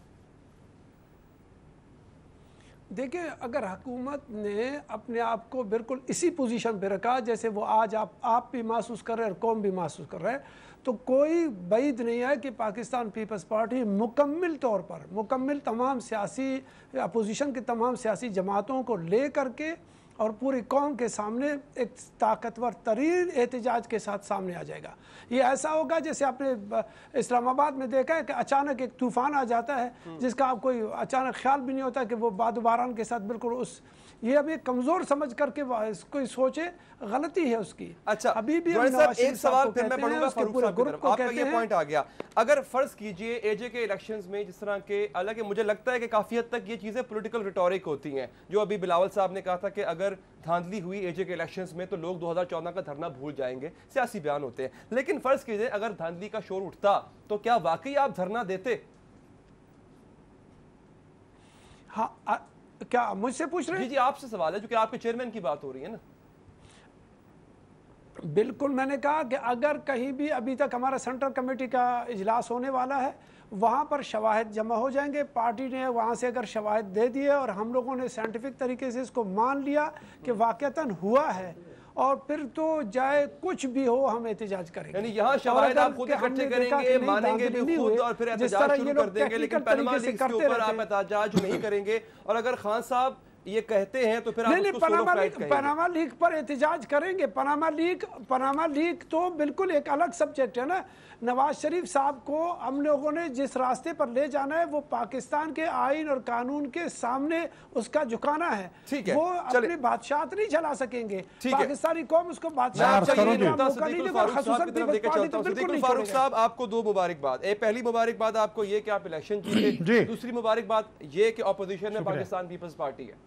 देखिए, अगर हुकूमत ने अपने आप को बिल्कुल इसी पोजीशन पे रखा जैसे वो आज आप भी महसूस कर रहे हैं और कौम भी महसूस कर रहा है, तो कोई बैद नहीं है कि पाकिस्तान पीपल्स पार्टी मुकम्मल तौर पर, मुकम्मल तमाम सियासी अपोजिशन की तमाम सियासी जमातों को ले करके और पूरी कौम के सामने एक ताकतवर तरीन एहतजाज के साथ सामने आ जाएगा। ये ऐसा होगा जैसे आपने इस्लामाबाद में देखा है कि अचानक एक तूफ़ान आ जाता है जिसका आप कोई अचानक ख्याल भी नहीं होता कि वो बादबारान के साथ बिल्कुल उस ये अभी कमजोर समझ करके कोई सोचे, गलती है उसकी। अच्छा, अभी भी एक सवाल फिर मैं पढ़ूंगा फारूक साहब की तरफ। आपका ये पॉइंट आ गया, अगर फर्ज कीजिए एजे के इलेक्शंस में जिस तरह के, हालांकि मुझे लगता है कि काफी हद तक ये चीजें पॉलिटिकल रिटोरिक होती हैं, जो अभी बिलावल साहब ने कहा था कि अगर धांधली हुई एजे के इलेक्शंस में तो लोग 2014 का धरना भूल जाएंगे, सियासी बयान होते हैं। लेकिन फर्ज कीजिए अगर धांधली का शोर उठता तो क्या वाकई आप धरना देते? हाँ, क्या मुझसे पूछ रहे हैं? जी आपसे सवाल है, क्योंकि आपके चेयरमैन की बात हो रही है ना। बिल्कुल, मैंने कहा कि अगर कहीं भी, अभी तक हमारा सेंट्रल कमेटी का इजलास होने वाला है, वहाँ पर शवाहिद जमा हो जाएंगे। पार्टी ने वहाँ से अगर शवाहिद दे दिए और हम लोगों ने साइंटिफिक तरीके से इसको मान लिया कि वाकईतन हुआ है, और फिर तो जाए कुछ भी हो हम एहतजाज करेंगे। यानी यहाँ शवाहिद आप खुद इकट्ठे करेंगे, मानेंगे भी खुद और फिर एहतजाज शुरू कर देंगे, लेकिन पनामा लीक्स के ऊपर आप एहतजाज नहीं करेंगे। और अगर खान साहब ये कहते हैं तो फिर आप उसको पनामा लीक पर एहतजाज करेंगे। पनामा लीक तो बिल्कुल एक अलग सब्जेक्ट है ना। नवाज शरीफ साहब को हम लोगों ने जिस रास्ते पर ले जाना है वो पाकिस्तान के आइन और कानून के सामने उसका झुकाना है। ठीक है, वो अपने बादशाहत नहीं चला सकेंगे, पाकिस्तानी कौम उसको बादशाह। फारूक साहब आपको दो मुबारकबाद। पहली मुबारकबाद आपको ये कि आप इलेक्शन जीते, दूसरी मुबारकबाद ये कि ऑपोजिशन में पाकिस्तान पीपल्स पार्टी है।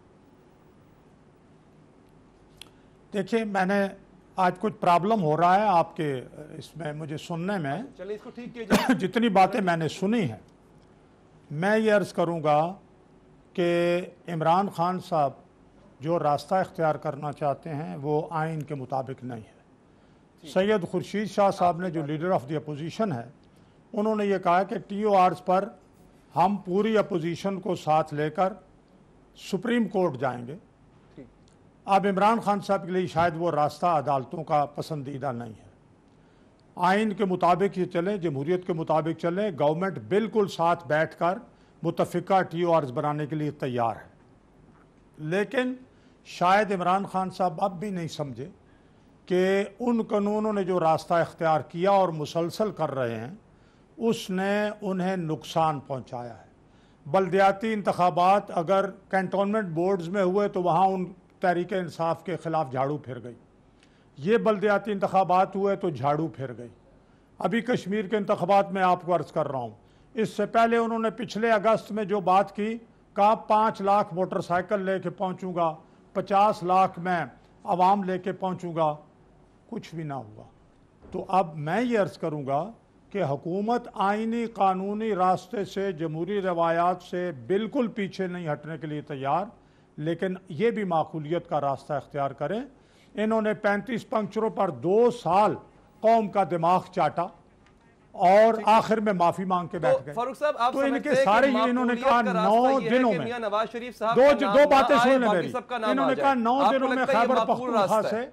देखिए, मैंने आज कुछ प्रॉब्लम हो रहा है आपके इसमें मुझे सुनने में। चलिए इसको ठीक कीजिए। जितनी बातें मैंने सुनी हैं, मैं ये अर्ज़ करूँगा कि इमरान खान साहब जो रास्ता इख्तियार करना चाहते हैं वो आइन के मुताबिक नहीं है। सैयद खुर्शीद शाह साहब ने, जो लीडर ऑफ द अपोजिशन है, उन्होंने ये कहा कि TORs पर हम पूरी अपोजिशन को साथ लेकर सुप्रीम कोर्ट जाएंगे। अब इमरान खान साहब के लिए शायद वो रास्ता अदालतों का पसंदीदा नहीं है। आइन के मुताबिक ही चलें, जमहूरियत के मुताबिक चलें। गवर्नमेंट बिल्कुल साथ बैठकर मुतफ़िका TORs बनाने के लिए तैयार है। लेकिन शायद इमरान खान साहब अब भी नहीं समझे कि उन कानूनों ने जो रास्ता इख्तियार किया और मुसलसल कर रहे हैं, उसने उन्हें नुकसान पहुँचाया है। बल्दियाती इंतखाबात अगर कैंटोनमेंट बोर्ड्स में हुए तो वहाँ उन तहरीक इंसाफ के ख़िलाफ़ झाड़ू फिर गई। ये बल्दियाती इंतखाबात हुए तो झाड़ू फिर गई। अभी कश्मीर के इंतखाबात में आपको अर्ज़ कर रहा हूँ, इससे पहले उन्होंने पिछले अगस्त में जो बात की, कहा 5 लाख मोटरसाइकिल लेके पहुँचूँगा, 50 लाख मैं आवाम लेके पहुँचूँगा, कुछ भी ना हुआ। तो अब मैं ये अर्ज़ करूँगा कि हुकूमत आइनी कानूनी रास्ते से, जमहूरी रवायात से बिल्कुल पीछे नहीं हटने के लिए तैयार, लेकिन ये भी माकूलियत का रास्ता इख्तियार करें। इन्होंने 35 पंक्चरों पर 2 साल कौम का दिमाग चाटा और आखिर में माफ़ी मांग के बैठ गए। फारूक साहब, आप तो इनके सारे इन्होंने कहा 9 दिनों में, नवाज शरीफ साहब दो बातें सुन लें मेरी। इन्होंने कहा 9 दिनों में खैबर पख्तूनख्वा से,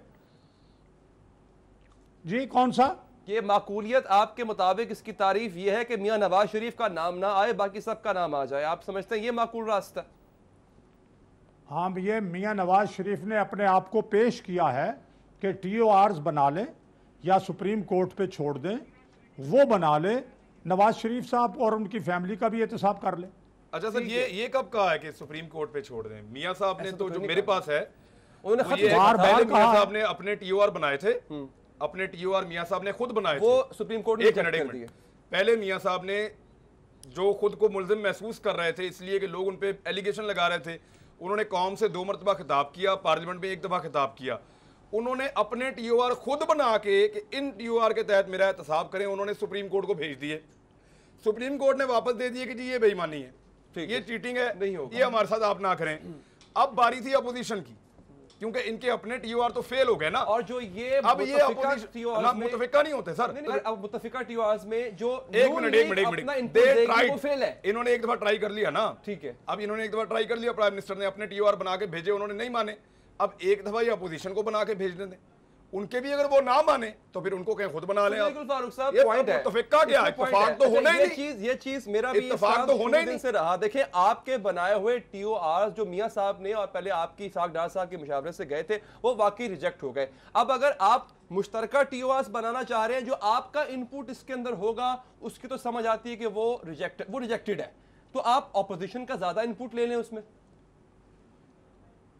जी कौन सा ये माकूलियत आपके मुताबिक इसकी तारीफ ये है कि मियां नवाज शरीफ का नाम ना आए, बाकी सबका नाम आ जाए। आप समझते हैं ये माकूल रास्ता? हाँ, ये मियां नवाज शरीफ ने अपने आप को पेश किया है कि TORs बना लें या सुप्रीम कोर्ट पे छोड़ दें, वो बना ले। नवाज शरीफ साहब और उनकी फैमिली का भी एहतसाब कर ले। अच्छा सर, ये कब कहा है कि सुप्रीम कोर्ट पे छोड़ दें? मियां साहब ने तो जो मेरे पास है, उन्होंने बार मियां साहब ने अपने TOR बनाए थे, अपने TOR मियां साहब ने खुद बनाए थे, वो सुप्रीम कोर्ट ने पहले मियां साहब ने जो खुद को मुल्जिम महसूस कर रहे थे इसलिए कि लोग उन पे एलिगेशन लगा रहे थे, उन्होंने कौम से 2 मरतबा खिताब किया, पार्लियामेंट में 1 दफ़ा खिताब किया। उन्होंने अपने TOR खुद बना के कि इन TOR के तहत मेरा एहतसाब करें, उन्होंने सुप्रीम कोर्ट को भेज दिए। सुप्रीम कोर्ट ने वापस दे दिए कि जी ये बेईमानी है, ये चीटिंग है, नहीं होगा, ये हमारे साथ आप ना करें। अब बारी थी अपोजिशन की, क्योंकि इनके अपने TOR तो फेल हो गए ना। और जो ये अब ये अपोजिशन मुतफिका नहीं होते सर। अब मुतफिका TORs में जो एक मिनट इन्होंने 1 दफा ट्राई कर लिया ना, ठीक है। अब इन्होंने 1 दफा ट्राई कर लिया, प्राइम मिनिस्टर ने अपने TOR बना के भेजे, उन्होंने नहीं माने। अब 1 दफा ये अपोजिशन को बना के भेजने दें, उनके भी अगर वो ना माने तो फिर उनको कहीं खुद बना लें। बिल्कुल फारूक साहब, पॉइंट है, इत्तेफाक क्या है, इत्तेफाक तो होना ही नहीं। ये चीज मेरा भी इत्तेफाक तो होना ही नहीं से रहा। देखें, आपके बनाए हुए TORs जो मियां साहब ने और पहले आपकी इसाक डार साहब की मुशावरत से गए थे, वो वाकई रिजेक्ट हो गए। अब अगर आप मुश्तरका TORs बनाना चाह रहे हैं, जो आपका इनपुट इसके अंदर होगा उसकी तो समझ आती है कि वो रिजेक्टेड है, तो आप ऑपोजिशन का ज्यादा इनपुट ले लें उसमें।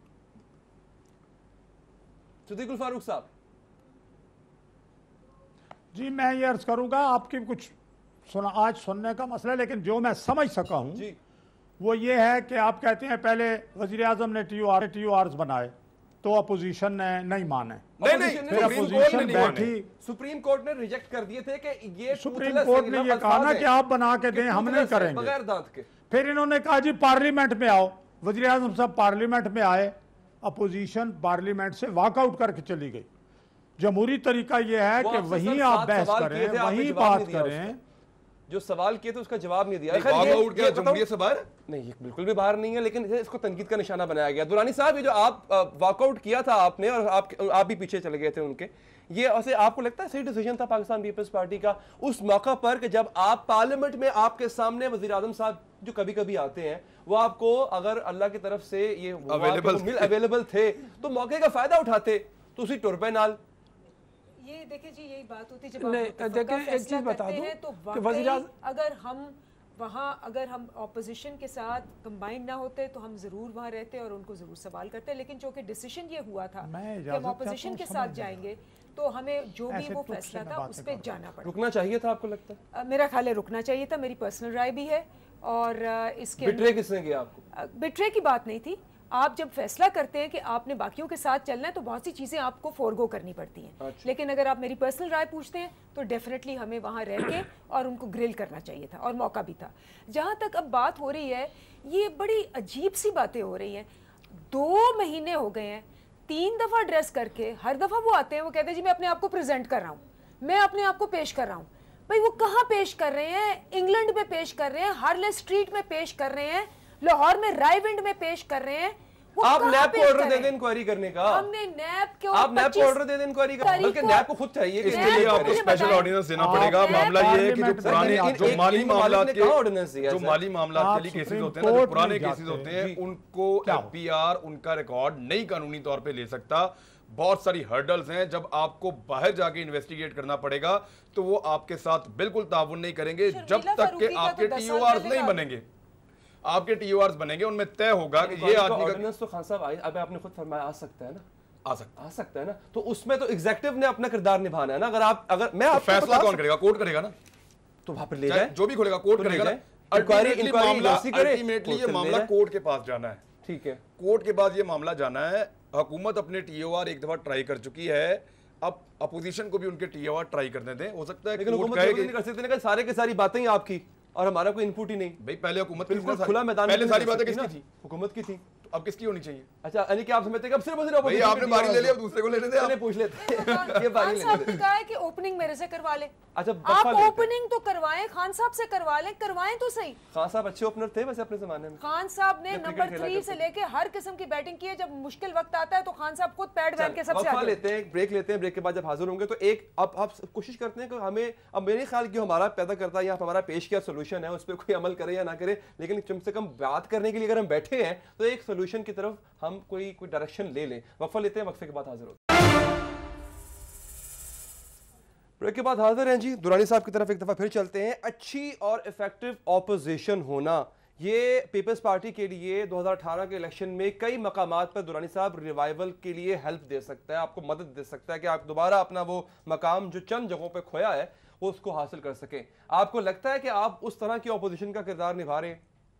सदीक फारूक साहब। जी मैं ये अर्ज करूंगा, आपकी कुछ आज सुनने का मसला है, लेकिन जो मैं समझ सका हूं जी वो ये है कि आप कहते हैं पहले वजीर आजम ने TORs बनाए तो अपोजिशन ने नहीं माने, नहीं अपोजिशन बैठी, सुप्रीम कोर्ट ने रिजेक्ट कर दिए थे कि ये सुप्रीम कोर्ट ने ये कहा ना कि आप बना के दें, हम नहीं करेंगे बगैर दांत के। फिर इन्होंने कहा जी पार्लियामेंट में आओ, वजीर आजम साहब पार्लियामेंट में आए, अपोजिशन पार्लियामेंट से वॉकआउट करके चली गई। जमहूरी तरीका यह है कि वहीं आप बहस करें, वहीं बात करें। जो सवाल किए थे उसका जवाब नहीं दिया। जमहूरियत से बाहर नहीं, बिल्कुल भी बाहर नहीं है, लेकिन इसको तनकीद का निशाना बनाया गया। दुरानी साहब, ये जो आप वॉकआउट किया था आपने और आप भी पीछे चले गए थे उनके, ये ऐसे आपको लगता है सही डिसीजन था पाकिस्तान पीपल्स पार्टी का उस मौका पर कि जब आप पार्लियामेंट में आपके सामने वजीर आजम साहब जो कभी कभी आते हैं वो आपको अगर अल्लाह की तरफ से ये अवेलेबल थे तो मौके का फायदा उठाते तो उसी टुर पे नाल। ये देखिए जी, यही बात होती है जब देखिए एक चीज बता दूं कि वज़ीर अगर हम वहाँ अगर हम ऑपोजिशन के साथ कंबाइन ना होते तो हम ज़रूर वहाँ रहते और उनको ज़रूर सवाल करते, लेकिन चूँकि डिसीजन ये हुआ था कि हम ऑपोजिशन के साथ जाएंगे तो हमें जो भी वो फैसला था उस पर जाना पड़ा। रुकना चाहिए था आपको लगता है? मेरा ख्याल है रुकना चाहिए था, मेरी पर्सनल राय भी है। और इसके बिट्रे किसने किया आपको? बिट्रे की बात नहीं थी। आप जब फैसला करते हैं कि आपने बाकियों के साथ चलना है तो बहुत सी चीज़ें आपको फोरगो करनी पड़ती हैं। अच्छा। लेकिन अगर आप मेरी पर्सनल राय पूछते हैं तो डेफिनेटली हमें वहाँ रह के और उनको ग्रिल करना चाहिए था और मौका भी था। जहाँ तक अब बात हो रही है, ये बड़ी अजीब सी बातें हो रही हैं। 2 महीने हो गए हैं, 3 दफ़ा ड्रेस करके हर दफ़ा वो आते हैं, वो कहते हैं जी मैं अपने आप को प्रेजेंट कर रहा हूँ, मैं अपने आप को पेश कर रहा हूँ। भाई वो कहाँ पेश कर रहे हैं? इंग्लैंड में पेश कर रहे हैं, हार्ले स्ट्रीट में पेश कर रहे हैं, लाहौर में रायविंड में पेश कर रहे हैं। आप नैब को ऑर्डर दे दें इंक्वायरी करने का। हमने नैब के आप नैब को ऑर्डर दे दें इंक्वायरी का, बल्कि नैब को खुद चाहिए। इसके लिए आपको स्पेशल ऑर्डिनेंस देना पड़ेगा। मामला ये है कि जो पुराने जो माली मामलात के जो माली मामलात के लिए केसेस होते हैं ना, जो पुराने केसेस होते हैं, उनको FBR उनका रिकॉर्ड नहीं कानूनी तौर पे ले सकता। बहुत सारी हर्डल्स हैं। जब आपको बाहर जाके इन्वेस्टिगेट करना पड़ेगा तो वो आपके साथ बिल्कुल ताउन नहीं करेंगे जब तक कि आपके TORs नहीं बनेंगे। आपके TORs बनेंगे, उनमें तय होगा कि ये आदमी का तो खान साहब अब आपने खुद फरमाया आ सकता है ना, आ सकता है ना, तो उसमें तो एग्जीक्यूटिव ने अपना किरदार निभाना है ना। अगर मैं तो फैसला कौन करेगा? कोर्ट करेगा ना। तो वहां पर ले जाए, जो भी खोलेगा कोर्ट करेगा ना। अल्टीमेटली ये मामला कोर्ट के पास जाना है। ठीक है, कोर्ट के बाद ये मामला जाना है। हुकूमत अपने TOR एक दफा ट्राई कर चुकी है, अब अपोजिशन को भी उनके TOR ट्राई करने दें। हो सकता है लेकिन हुकूमत नहीं कर सकती, सारे के सारी बातें आपकी और हमारा कोई इनपुट ही नहीं। भाई पहले हुकूमत बिल्कुल खुला मैदान, पहले सारी बातें किसकी थी? हुकूमत की थी। तो अब किसकी होनी चाहिए? अच्छा, यानी कि आप समझते हैं कि अब सिर्फ वज़ीर भाई आपने बारी ले ली, अब दूसरे को लेने दे। आपने पूछ लेते ये बारी खान साहब ने कहा है कि ओपनिंग मेरे से करवा ले। अच्छा, आप ओपनिंग तो करवाएं, खान साहब से करवा लें, करवाएं तो सही। खान साहब अच्छे ओपनर थे वैसे अपने जमाने में। खान साहब ने नंबर 3 से लेके हर किस्म की बैटिंग की है। जब मुश्किल वक्त आता है तो खान साहब खुद पैड बैठ के सबसे आगे लेते हैं। ब्रेक लेते हैं, ब्रेक के बाद जब हाजिर होंगे तो एक अब आप कोशिश करते हैं कि हमें, अब मेरे ख्याल की हमारा पैदा करता है या हमारा पेश किया सोल्यूशन है उस पर कोई अमल करे या ना करे, लेकिन कम से कम बात करने के लिए अगर हम बैठे हैं तो एक सोल्यूशन की तरफ हम कोई डायरेक्शन ले लें। वक्फा लेते हैं, वक्फे के बाद हाजिर होते हैं। ब्रेक के बाद हाजिर हैं जी। दुरानी साहब की तरफ एक दफा फिर चलते हैं। अच्छी और इफेक्टिव ऑपोजिशन होना, ये पीपल्स पार्टी के लिए 2018 के इलेक्शन में कई मकामात पर दुरानी साहब रिवाइवल के लिए हेल्प दे सकता है, आपको मदद दे सकता है कि आप दोबारा अपना वो मकाम जो चंद जगहों पे खोया है वो उसको हासिल कर सकें। आपको लगता है कि आप उस तरह की ऑपोजिशन का किरदार निभा रहे हैं?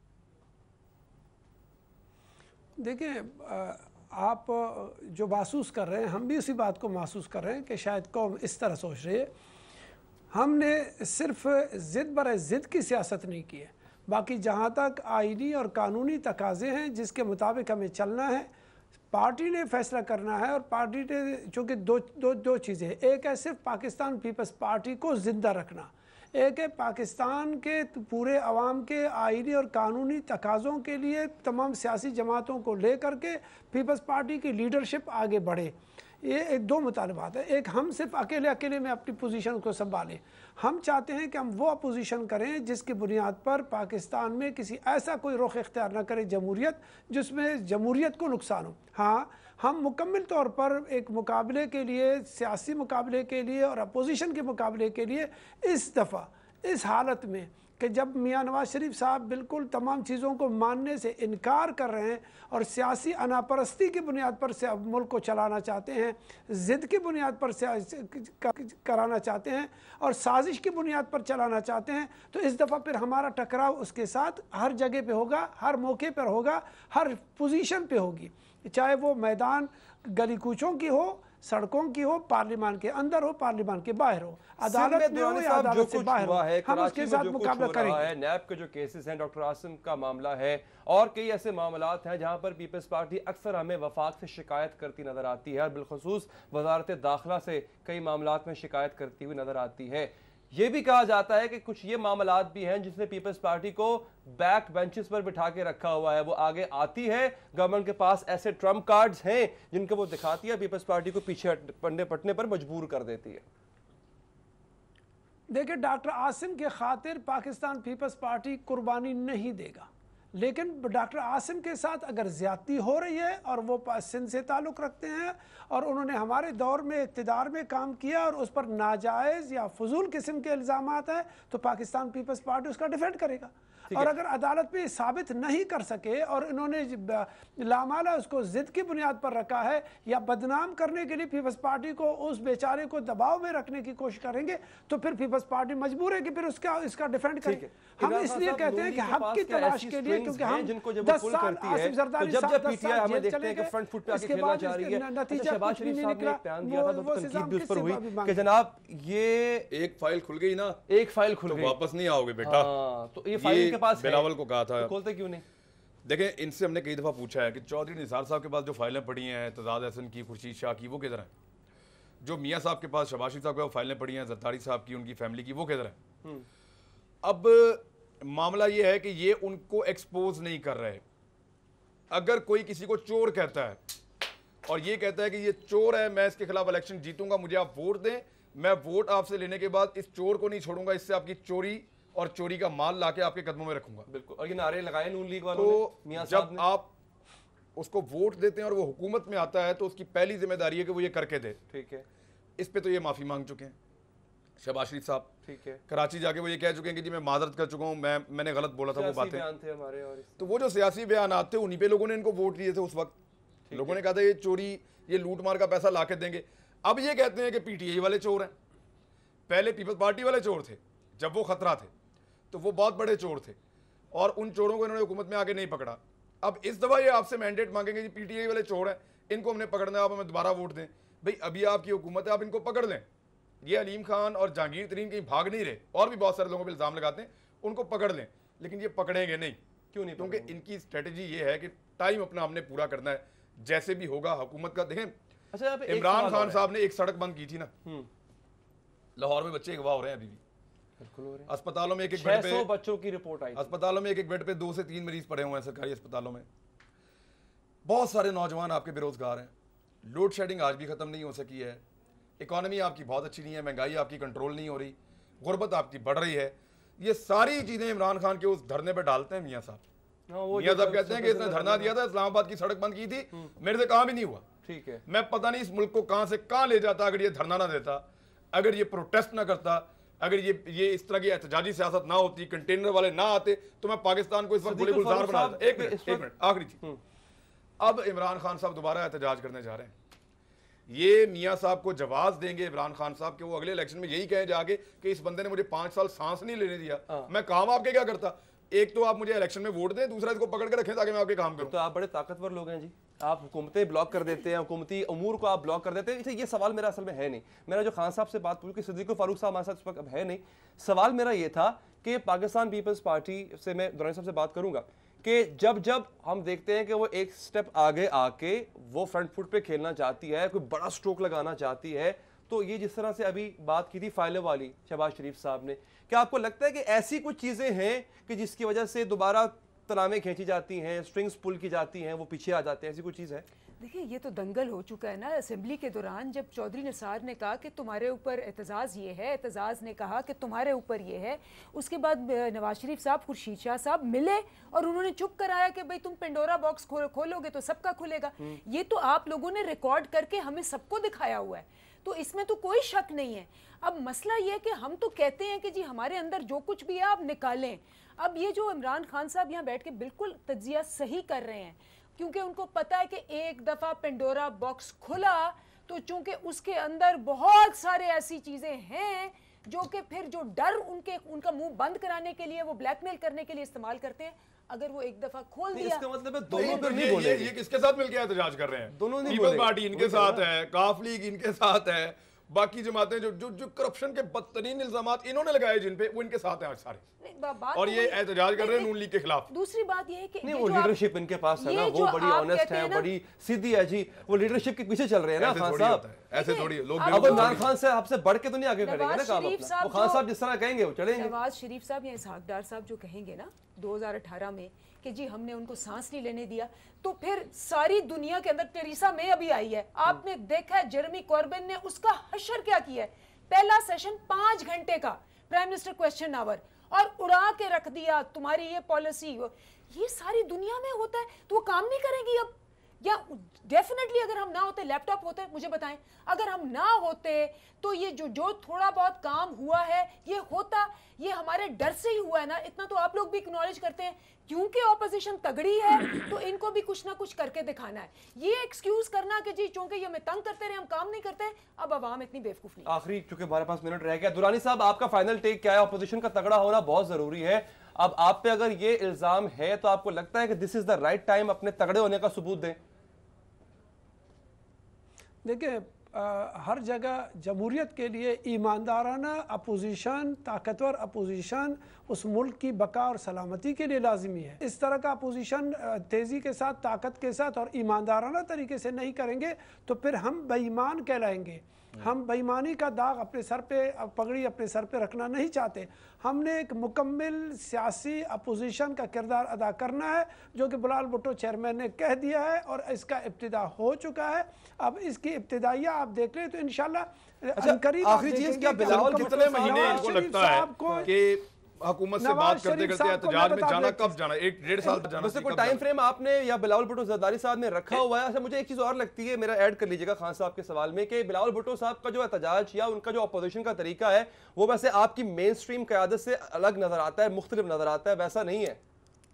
देखिए, आप जो महसूस कर रहे हैं, हम भी उसी बात को महसूस कर रहे हैं कि शायद कौम इस तरह सोच रही है। हमने सिर्फ ज़िद बर ज़िद की सियासत नहीं की है, बाकी जहाँ तक आईनी और कानूनी तकाज़े हैं जिसके मुताबिक हमें चलना है, पार्टी ने फैसला करना है। और पार्टी ने चूँकि दो चीज़ें हैं, एक है सिर्फ पाकिस्तान पीपल्स पार्टी को ज़िंदा रखना, एक है पाकिस्तान के पूरे अवाम के आईनी और कानूनी तकाज़ों के लिए तमाम सियासी जमातों को ले करके पीपल्स पार्टी की लीडरशिप आगे बढ़े। ये 2 मुतालबात है। एक, हम सिर्फ अकेले में अपनी पोजीशन को संभालें। हम चाहते हैं कि हम वो अपोजिशन करें जिसकी बुनियाद पर पाकिस्तान में किसी ऐसा कोई रुख इख्तियार न करे जमहूरियत जिसमें जमहूरियत को नुकसान हो। हाँ, हम मुकम्मल तौर पर एक मुकाबले के लिए, सियासी मुकाबले के लिए और अपोजिशन के मुकाबले के लिए इस दफ़ा इस हालत में कि जब मियाँ नवाज शरीफ साहब बिल्कुल तमाम चीज़ों को मानने से इनकार कर रहे हैं और सियासी अनापरस्ती की बुनियाद पर से मुल्क को चलाना चाहते हैं, ज़िद की बुनियाद पर कराना चाहते हैं और साजिश की बुनियाद पर चलाना चाहते हैं, तो इस दफ़ा फिर हमारा टकराव उसके साथ हर जगह पे होगा, हर मौके पर होगा, हर पोजीशन पे होगी, चाहे वो मैदान गली कूचों की हो, सड़कों की हो, पार्लियामान के अंदर हो, पार्लियामान के बाहर हो, अदालत में हो या अदालत से बाहर हो, हम उसके साथ मुकाबला करेंगे। नैब के जो केसेस हैं, डॉक्टर आसिम का मामला है और कई ऐसे मामलात हैं जहां पर पीपल्स पार्टी अक्सर हमें वफाक से शिकायत करती नजर आती है और बिलखुसूस वजारत दाखिला से कई मामलात में शिकायत करती हुई नजर आती है। ये भी कहा जाता है कि कुछ ये मामलात भी हैं जिसने पीपल्स पार्टी को बैक बेंचेस पर बिठा के रखा हुआ है, वो आगे आती है, गवर्नमेंट के पास ऐसे ट्रम्प कार्ड्स हैं जिनको वो दिखाती है, पीपल्स पार्टी को पीछे पटने पर मजबूर कर देती है। देखिए, डॉक्टर आसिम के खातिर पाकिस्तान पीपल्स पार्टी कुर्बानी नहीं देगा, लेकिन डॉक्टर आसिम के साथ अगर ज्यादती हो रही है और वो सिंध से ताल्लुक़ रखते हैं और उन्होंने हमारे दौर में इक़्तिदार में काम किया और उस पर नाजायज़ या फजूल किस्म के इल्ज़ामात हैं, तो पाकिस्तान पीपल्स पार्टी उसका डिफेंड करेगा। और अगर अदालत में साबित नहीं कर सके और इन्होंने लामाला उसको ज़िद की बुनियाद पर रखा है या बदनाम करने के लिए पीपल्स पार्टी को उस बेचारे को दबाव में रखने की कोशिश करेंगे, तो फिर पीपल्स पार्टी मजबूर है कि फिर इसका डिफेंड करें। हम इसलिए कहते हैं कि हक की तलाश के लिए, क्योंकि हम 10 साल आसिफ जरदारी साहब 10 साल जेल चले गए, इसके बाद नतीजा कुछ भी नहीं निकला। जनाब ये एक फाइल खुल गई ना, एक फाइल खुल गई, वापस नहीं आओगे बेटा। तो ये फाइल के पास बिलावल को कहा था, तो खोलते क्यों नहीं? देखें, इनसे हमने कई दफा पूछा है कि चौधरी निसार साहब के पास जो फाइलें पड़ी हैं, एतजाज हसन की, खुर्शीद शाह की, वो किधर हैं? जो मियाँ साहब के पास, शहबाज शरीफ साहब के पास फाइलें पड़ी हैं, जरदारी साहब की, उनकी फैमिली की, वो किधर हैं? अब मामला ये है कि ये उनको एक्सपोज नहीं कर रहे। अगर कोई किसी को चोर कहता है और ये कहता है कि ये चोर है, मैं इसके खिलाफ इलेक्शन जीतूंगा, मुझे आप वोट दें, मैं वोट आपसे लेने के बाद इस चोर को नहीं छोड़ूंगा, इससे आपकी चोरी और चोरी का माल लाके आपके कदमों में रखूंगा। बिल्कुल, और ये नारे लगाए नून लीग वालों ने। जब आप उसको वोट देते हैं और वो हुकूमत में आता है तो उसकी पहली जिम्मेदारी है कि वो ये करके दे। ठीक है, इस पे तो ये माफी मांग चुके हैं शहबाज शरीफ साहब। ठीक है, कराची जाके वो ये कह चुके हैं कि जी मैं माजरत कर चुका हूँ, मैंने गलत बोला था, वो बातें थे हमारे। और तो वो जो सियासी बयान थे उन्हीं पे लोगों ने इनको वोट दिए थे उस वक्त। लोगों ने कहा था ये चोरी, ये लूट मार का पैसा ला के देंगे। अब ये कहते हैं कि पीटीआई वाले चोर हैं। पहले पीपल्स पार्टी वाले चोर थे, जब वो खतरा थे तो वो बहुत बड़े चोर थे और उन चोरों को इन्होंने हुकूमत में आके नहीं पकड़ा। अब इस दफा ये आपसे मैंडेट मांगेंगे जी पीटीआई वाले चोर हैं, इनको हमने पकड़ना है, आप हमें दोबारा वोट दें। भाई अभी आपकी हुकूमत है, आप इनको पकड़ लें। ये अलीम खान और जहांगीर तरीन कहीं भाग नहीं रहे, और भी बहुत सारे लोगों पर इल्जाम लगाते हैं, उनको पकड़ लें, लेकिन ये पकड़ेंगे नहीं। क्यों नहीं? क्योंकि इनकी स्ट्रेटेजी ये है कि टाइम अपना हमने पूरा करना है, जैसे भी होगा हुकूमत का। देखें, अच्छा, इमरान खान साहब ने एक सड़क बंद की थी ना, लाहौर में बच्चे अगवा हो रहे हैं अभी भी। अस्पतालों में एक बेड पे बच्चों की रिपोर्ट आई, अस्पतालों में एक बेड पे 2 से 3 मरीज पड़े हुए हैं सरकारी अस्पतालों में। बहुत सारे नौजवान आपके बेरोजगार हैं। लोड शेडिंग आज भी खत्म नहीं हो सकी है। इकोनॉमी आपकी बहुत अच्छी नहीं है, महंगाई आपकी कंट्रोल नहीं हो रही, गुर्बत आपकी बढ़ रही है। ये सारी चीजें इमरान खान के उस धरने पे डालते हैं मियाँ साहब। मियाँ साहब कहते हैं कि इसने धरना दिया था, इस्लामाबाद की सड़क बंद की थी, मेरे से काम ही नहीं हुआ। ठीक है, मैं पता नहीं इस मुल्क को कहां से कहां ले जाता अगर ये धरना ना देता, अगर ये प्रोटेस्ट ना करता, अगर ये इस तरह की एहतजाजी सियासत ना होती, कंटेनर वाले ना आते, तो मैं पाकिस्तान को इस वक्त गुले गुलजार बना देता। एक मिनट, आखिरी चीज। अब इमरान खान साहब दोबारा एहतजाज करने जा रहे हैं। ये मियाँ साहब को जवाब देंगे इमरान खान साहब के, वो अगले इलेक्शन में यही कहे जाके कि इस बंदे ने मुझे 5 साल सांस नहीं लेने दिया, मैं काम आपके क्या करता। एक तो आप मुझे इलेक्शन में वोट दें, दूसरा इसको पकड़ के रखें ताकि मैं आपके काम करूं। तो आप बड़े ताकतवर लोग हैं जी, आप हुकूमतें ब्लॉक कर देते हैं, हुकूमती अमूर को आप ब्लॉक कर देते हैं। ये सवाल मेरा असल में है नहीं। मेरा जो खान साहब से बात पूछी कि सदीक फारूक साहब हमारे साथ इस वक्त अब है नहीं, सवाल मेरा ये था कि पाकिस्तान पीपल्स पार्टी से मैं दुर्रानी साहब से बात करूंगा कि जब हम देखते हैं कि वो एक स्टेप आगे आके वो फ्रंट फुट पे खेलना चाहती है, कोई बड़ा स्ट्रोक लगाना चाहती है, तो ये जिस तरह से अभी बात की थी फाइलों वाली शहबाज शरीफ साहब ने, क्या आपको लगता है कि ऐसी कुछ चीजें हैं कि जिसकी वजह से दोबारा तनावें खींची जाती हैं, स्ट्रिंग्स पुल की जाती हैं, वो पीछे आ जाते हैं, ऐसी कोई चीज़ है? देखिए, ये तो दंगल हो चुका है ना असेंबली के दौरान, जब चौधरी निसार ने कहा कि तुम्हारे ऊपर एतजाज़ ये है, एतजाज़ ने कहा कि तुम्हारे ऊपर ये है, उसके बाद नवाज शरीफ साहब, खुर्शीद शाह साहब मिले और उन्होंने चुप कराया कि भाई तुम पेंडोरा बॉक्स खोलोगे तो सबका खुलेगा। ये तो आप लोगों ने रिकॉर्ड करके हमें सबको दिखाया हुआ है। तो इसमें तो कोई शक नहीं है। अब मसला ये है कि हम तो कहते हैं कि जी हमारे अंदर जो कुछ भी है आप निकालें। अब ये जो इमरान खान साहब यहाँ बैठ के बिल्कुल तज्जिया सही कर रहे हैं, क्योंकि उनको पता है कि एक दफ़ा पेंडोरा बॉक्स खुला तो चूंकि उसके अंदर बहुत सारे ऐसी चीज़ें हैं जो कि फिर जो डर उनका मुंह बंद कराने के लिए, वो ब्लैकमेल करने के लिए इस्तेमाल करते हैं। अगर वो एक दफा खोल दिया, इसका मतलब है दोनों पर नहीं बोले। ये किसके साथ मिलकर एहतजाज कर रहे हैं? दोनों नहीं पीपल्स बोले। पार्टी इनके साथ है, काफ लीग इनके साथ है, बाकी जमातें जो करप्शन के बदतरीन इल्जामात इन्होंने लगाए जिन पे, वो इनके साथ हैं आज सारे, और ये एहतजाज कर रहे हैं नून लीग के खिलाफ। दूसरी बात ये है कि नहीं, वो लीडरशिप इनके पास है ना, वो बड़ी ऑनेस्ट है, बड़ी सीधी है जी, वो लीडरशिप के पीछे चल रहे हैं ना खान साहब। ऐसे थोड़ी लोग अब इमरान खान से आपसे बढ़ के तो नहीं आगे करेंगे ना काम अपना, वो खान साहब जिस तरह कहेंगे वो चलेंगे। नवाज शरीफ साहब या इसहाकदार साहब जो कहेंगे ना 2018 में कि जी हमने उनको सांस नहीं लेने दिया, तो फिर सारी दुनिया के अंदर टेरेसा मे अभी आई है, आपने देखा है जेरेमी कॉर्बिन ने उसका हशर क्या किया है। पहला सेशन 5 घंटे का प्राइम मिनिस्टर क्वेश्चन आवर, और उड़ा के रख दिया तुम्हारी ये पॉलिसी। ये सारी दुनिया में होता है, तो वो काम नहीं करेंगी अब। या डेफिनेटली अगर हम ना होते, लैपटॉप होते, मुझे बताएं, अगर हम ना होते तो ये जो थोड़ा बहुत काम हुआ है ये होता, ये हमारे डर से ही हुआ है ना। इतना तो आप लोग भी एक्नॉलेज करते हैं, क्योंकि ऑपोजिशन तगड़ी है तो इनको भी कुछ ना कुछ करके दिखाना है। ये एक्सक्यूज करना कि जी चूंकि ये हमें तंग करते रहे हम काम नहीं करते, अब आवाम इतनी बेवकूफ नहीं। आखिरी चूंकि हमारे पास मिनट रह गया, दुरानी साहब आपका फाइनल टेक क्या है? ऑपोजिशन का तगड़ा होना बहुत जरूरी है। अब आप पे अगर ये इल्जाम है तो आपको लगता है कि this is the right time अपने तगड़े होने का सबूत दें? देखिए, हर जगह जमहूरियत के लिए ईमानदाराना अपोजिशन, ताकतवर अपोजिशन उस मुल्क की बका और सलामती के लिए लाजमी है। इस तरह का अपोजिशन तेज़ी के साथ, ताकत के साथ और ईमानदाराना तरीके से नहीं करेंगे तो फिर हम बेईमान कहलाएंगे। हम बेईमानी का दाग अपने सर पे, पगड़ी अपने सर पे रखना नहीं चाहते। हमने एक मुकम्मल सियासी अपोजिशन का किरदार अदा करना है, जो कि बिलावल भुट्टो चेयरमैन ने कह दिया है और इसका इब्तिदा हो चुका है। अब इसकी इब्तिदाइया आप देख लें तो इंशाल्लाह आखिरी चीज क्या, बिलावल कितने महीने इनको लगता है कि हुकूमत से बात करते करते एहतजाज में जाना, कब जाना? 1-1.5 साल तक जाना? कोई टाइम फ्रेम आपने या बिलावल भुट्टो जरदारी साहब ने रखा हुआ है? अच्छा, मुझे एक चीज और लगती है, मेरा ऐड कर लीजिएगा खान साहब के सवाल में, कि बिलावल भुट्टो साहब का जो एहतजाज या उनका जो अपोजिशन का तरीका है वो वैसे आपकी मेन स्ट्रीम क़यादत से अलग नजर आता है, मुख्तलिफ नजर आता है, वैसा नहीं है।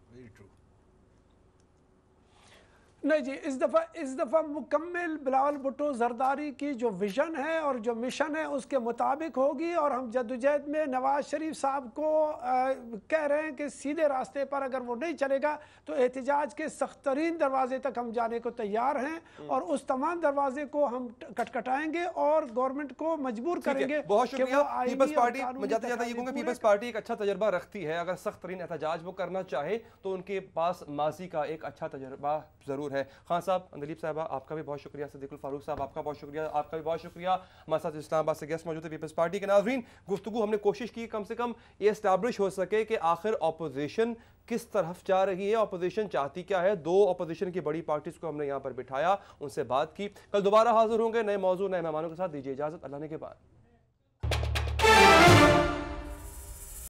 नहीं जी, इस दफ़ा मुकम्मल बिलावल भुट्टो जरदारी की जो विजन है और जो मिशन है उसके मुताबिक होगी। और हम जद्दोजहद में नवाज शरीफ साहब को कह रहे हैं कि सीधे रास्ते पर अगर वो नहीं चलेगा तो एहतजाज के सख्त तरीन दरवाजे तक हम जाने को तैयार हैं, और उस तमाम दरवाजे को हम खटखटाएंगे और गवर्नमेंट को मजबूर करेंगे। बहुत शुक्रिया। पीपल्स पार्टी, मैं जाते जाते ये कहूँगा, पीपल्स पार्टी एक अच्छा तजर्बा रखती है। अगर सख्त तरीन एहतजाज वो करना चाहे तो उनके पास माजी का एक अच्छा तजर्बा जरूर है। खान साहब, अंदलीप साहबा, आपका भी बहुत शुक्रिया। सदीक फारूक साहब, आपका बहुत शुक्रिया। आपका भी बहुत शुक्रिया। हमारे साथ इस्लामाबाद से गेस्ट मौजूद है पीपल्स पार्टी के। नाज़रीन, गुफ्तगू हमने कोशिश की कम से कम ये एस्टैब्लिश हो सके कि आखिर ऑपोजिशन किस तरफ जा रही है, ऑपोजिशन चाहती क्या है। 2 ऑपोजिशन की बड़ी पार्टीज को हमने यहाँ पर बिठाया, उनसे बात की। कल दोबारा हाजिर होंगे नए मौजू, नए मेहमानों के साथ। दीजिए इजाजत, अल्लाह ने के बाद।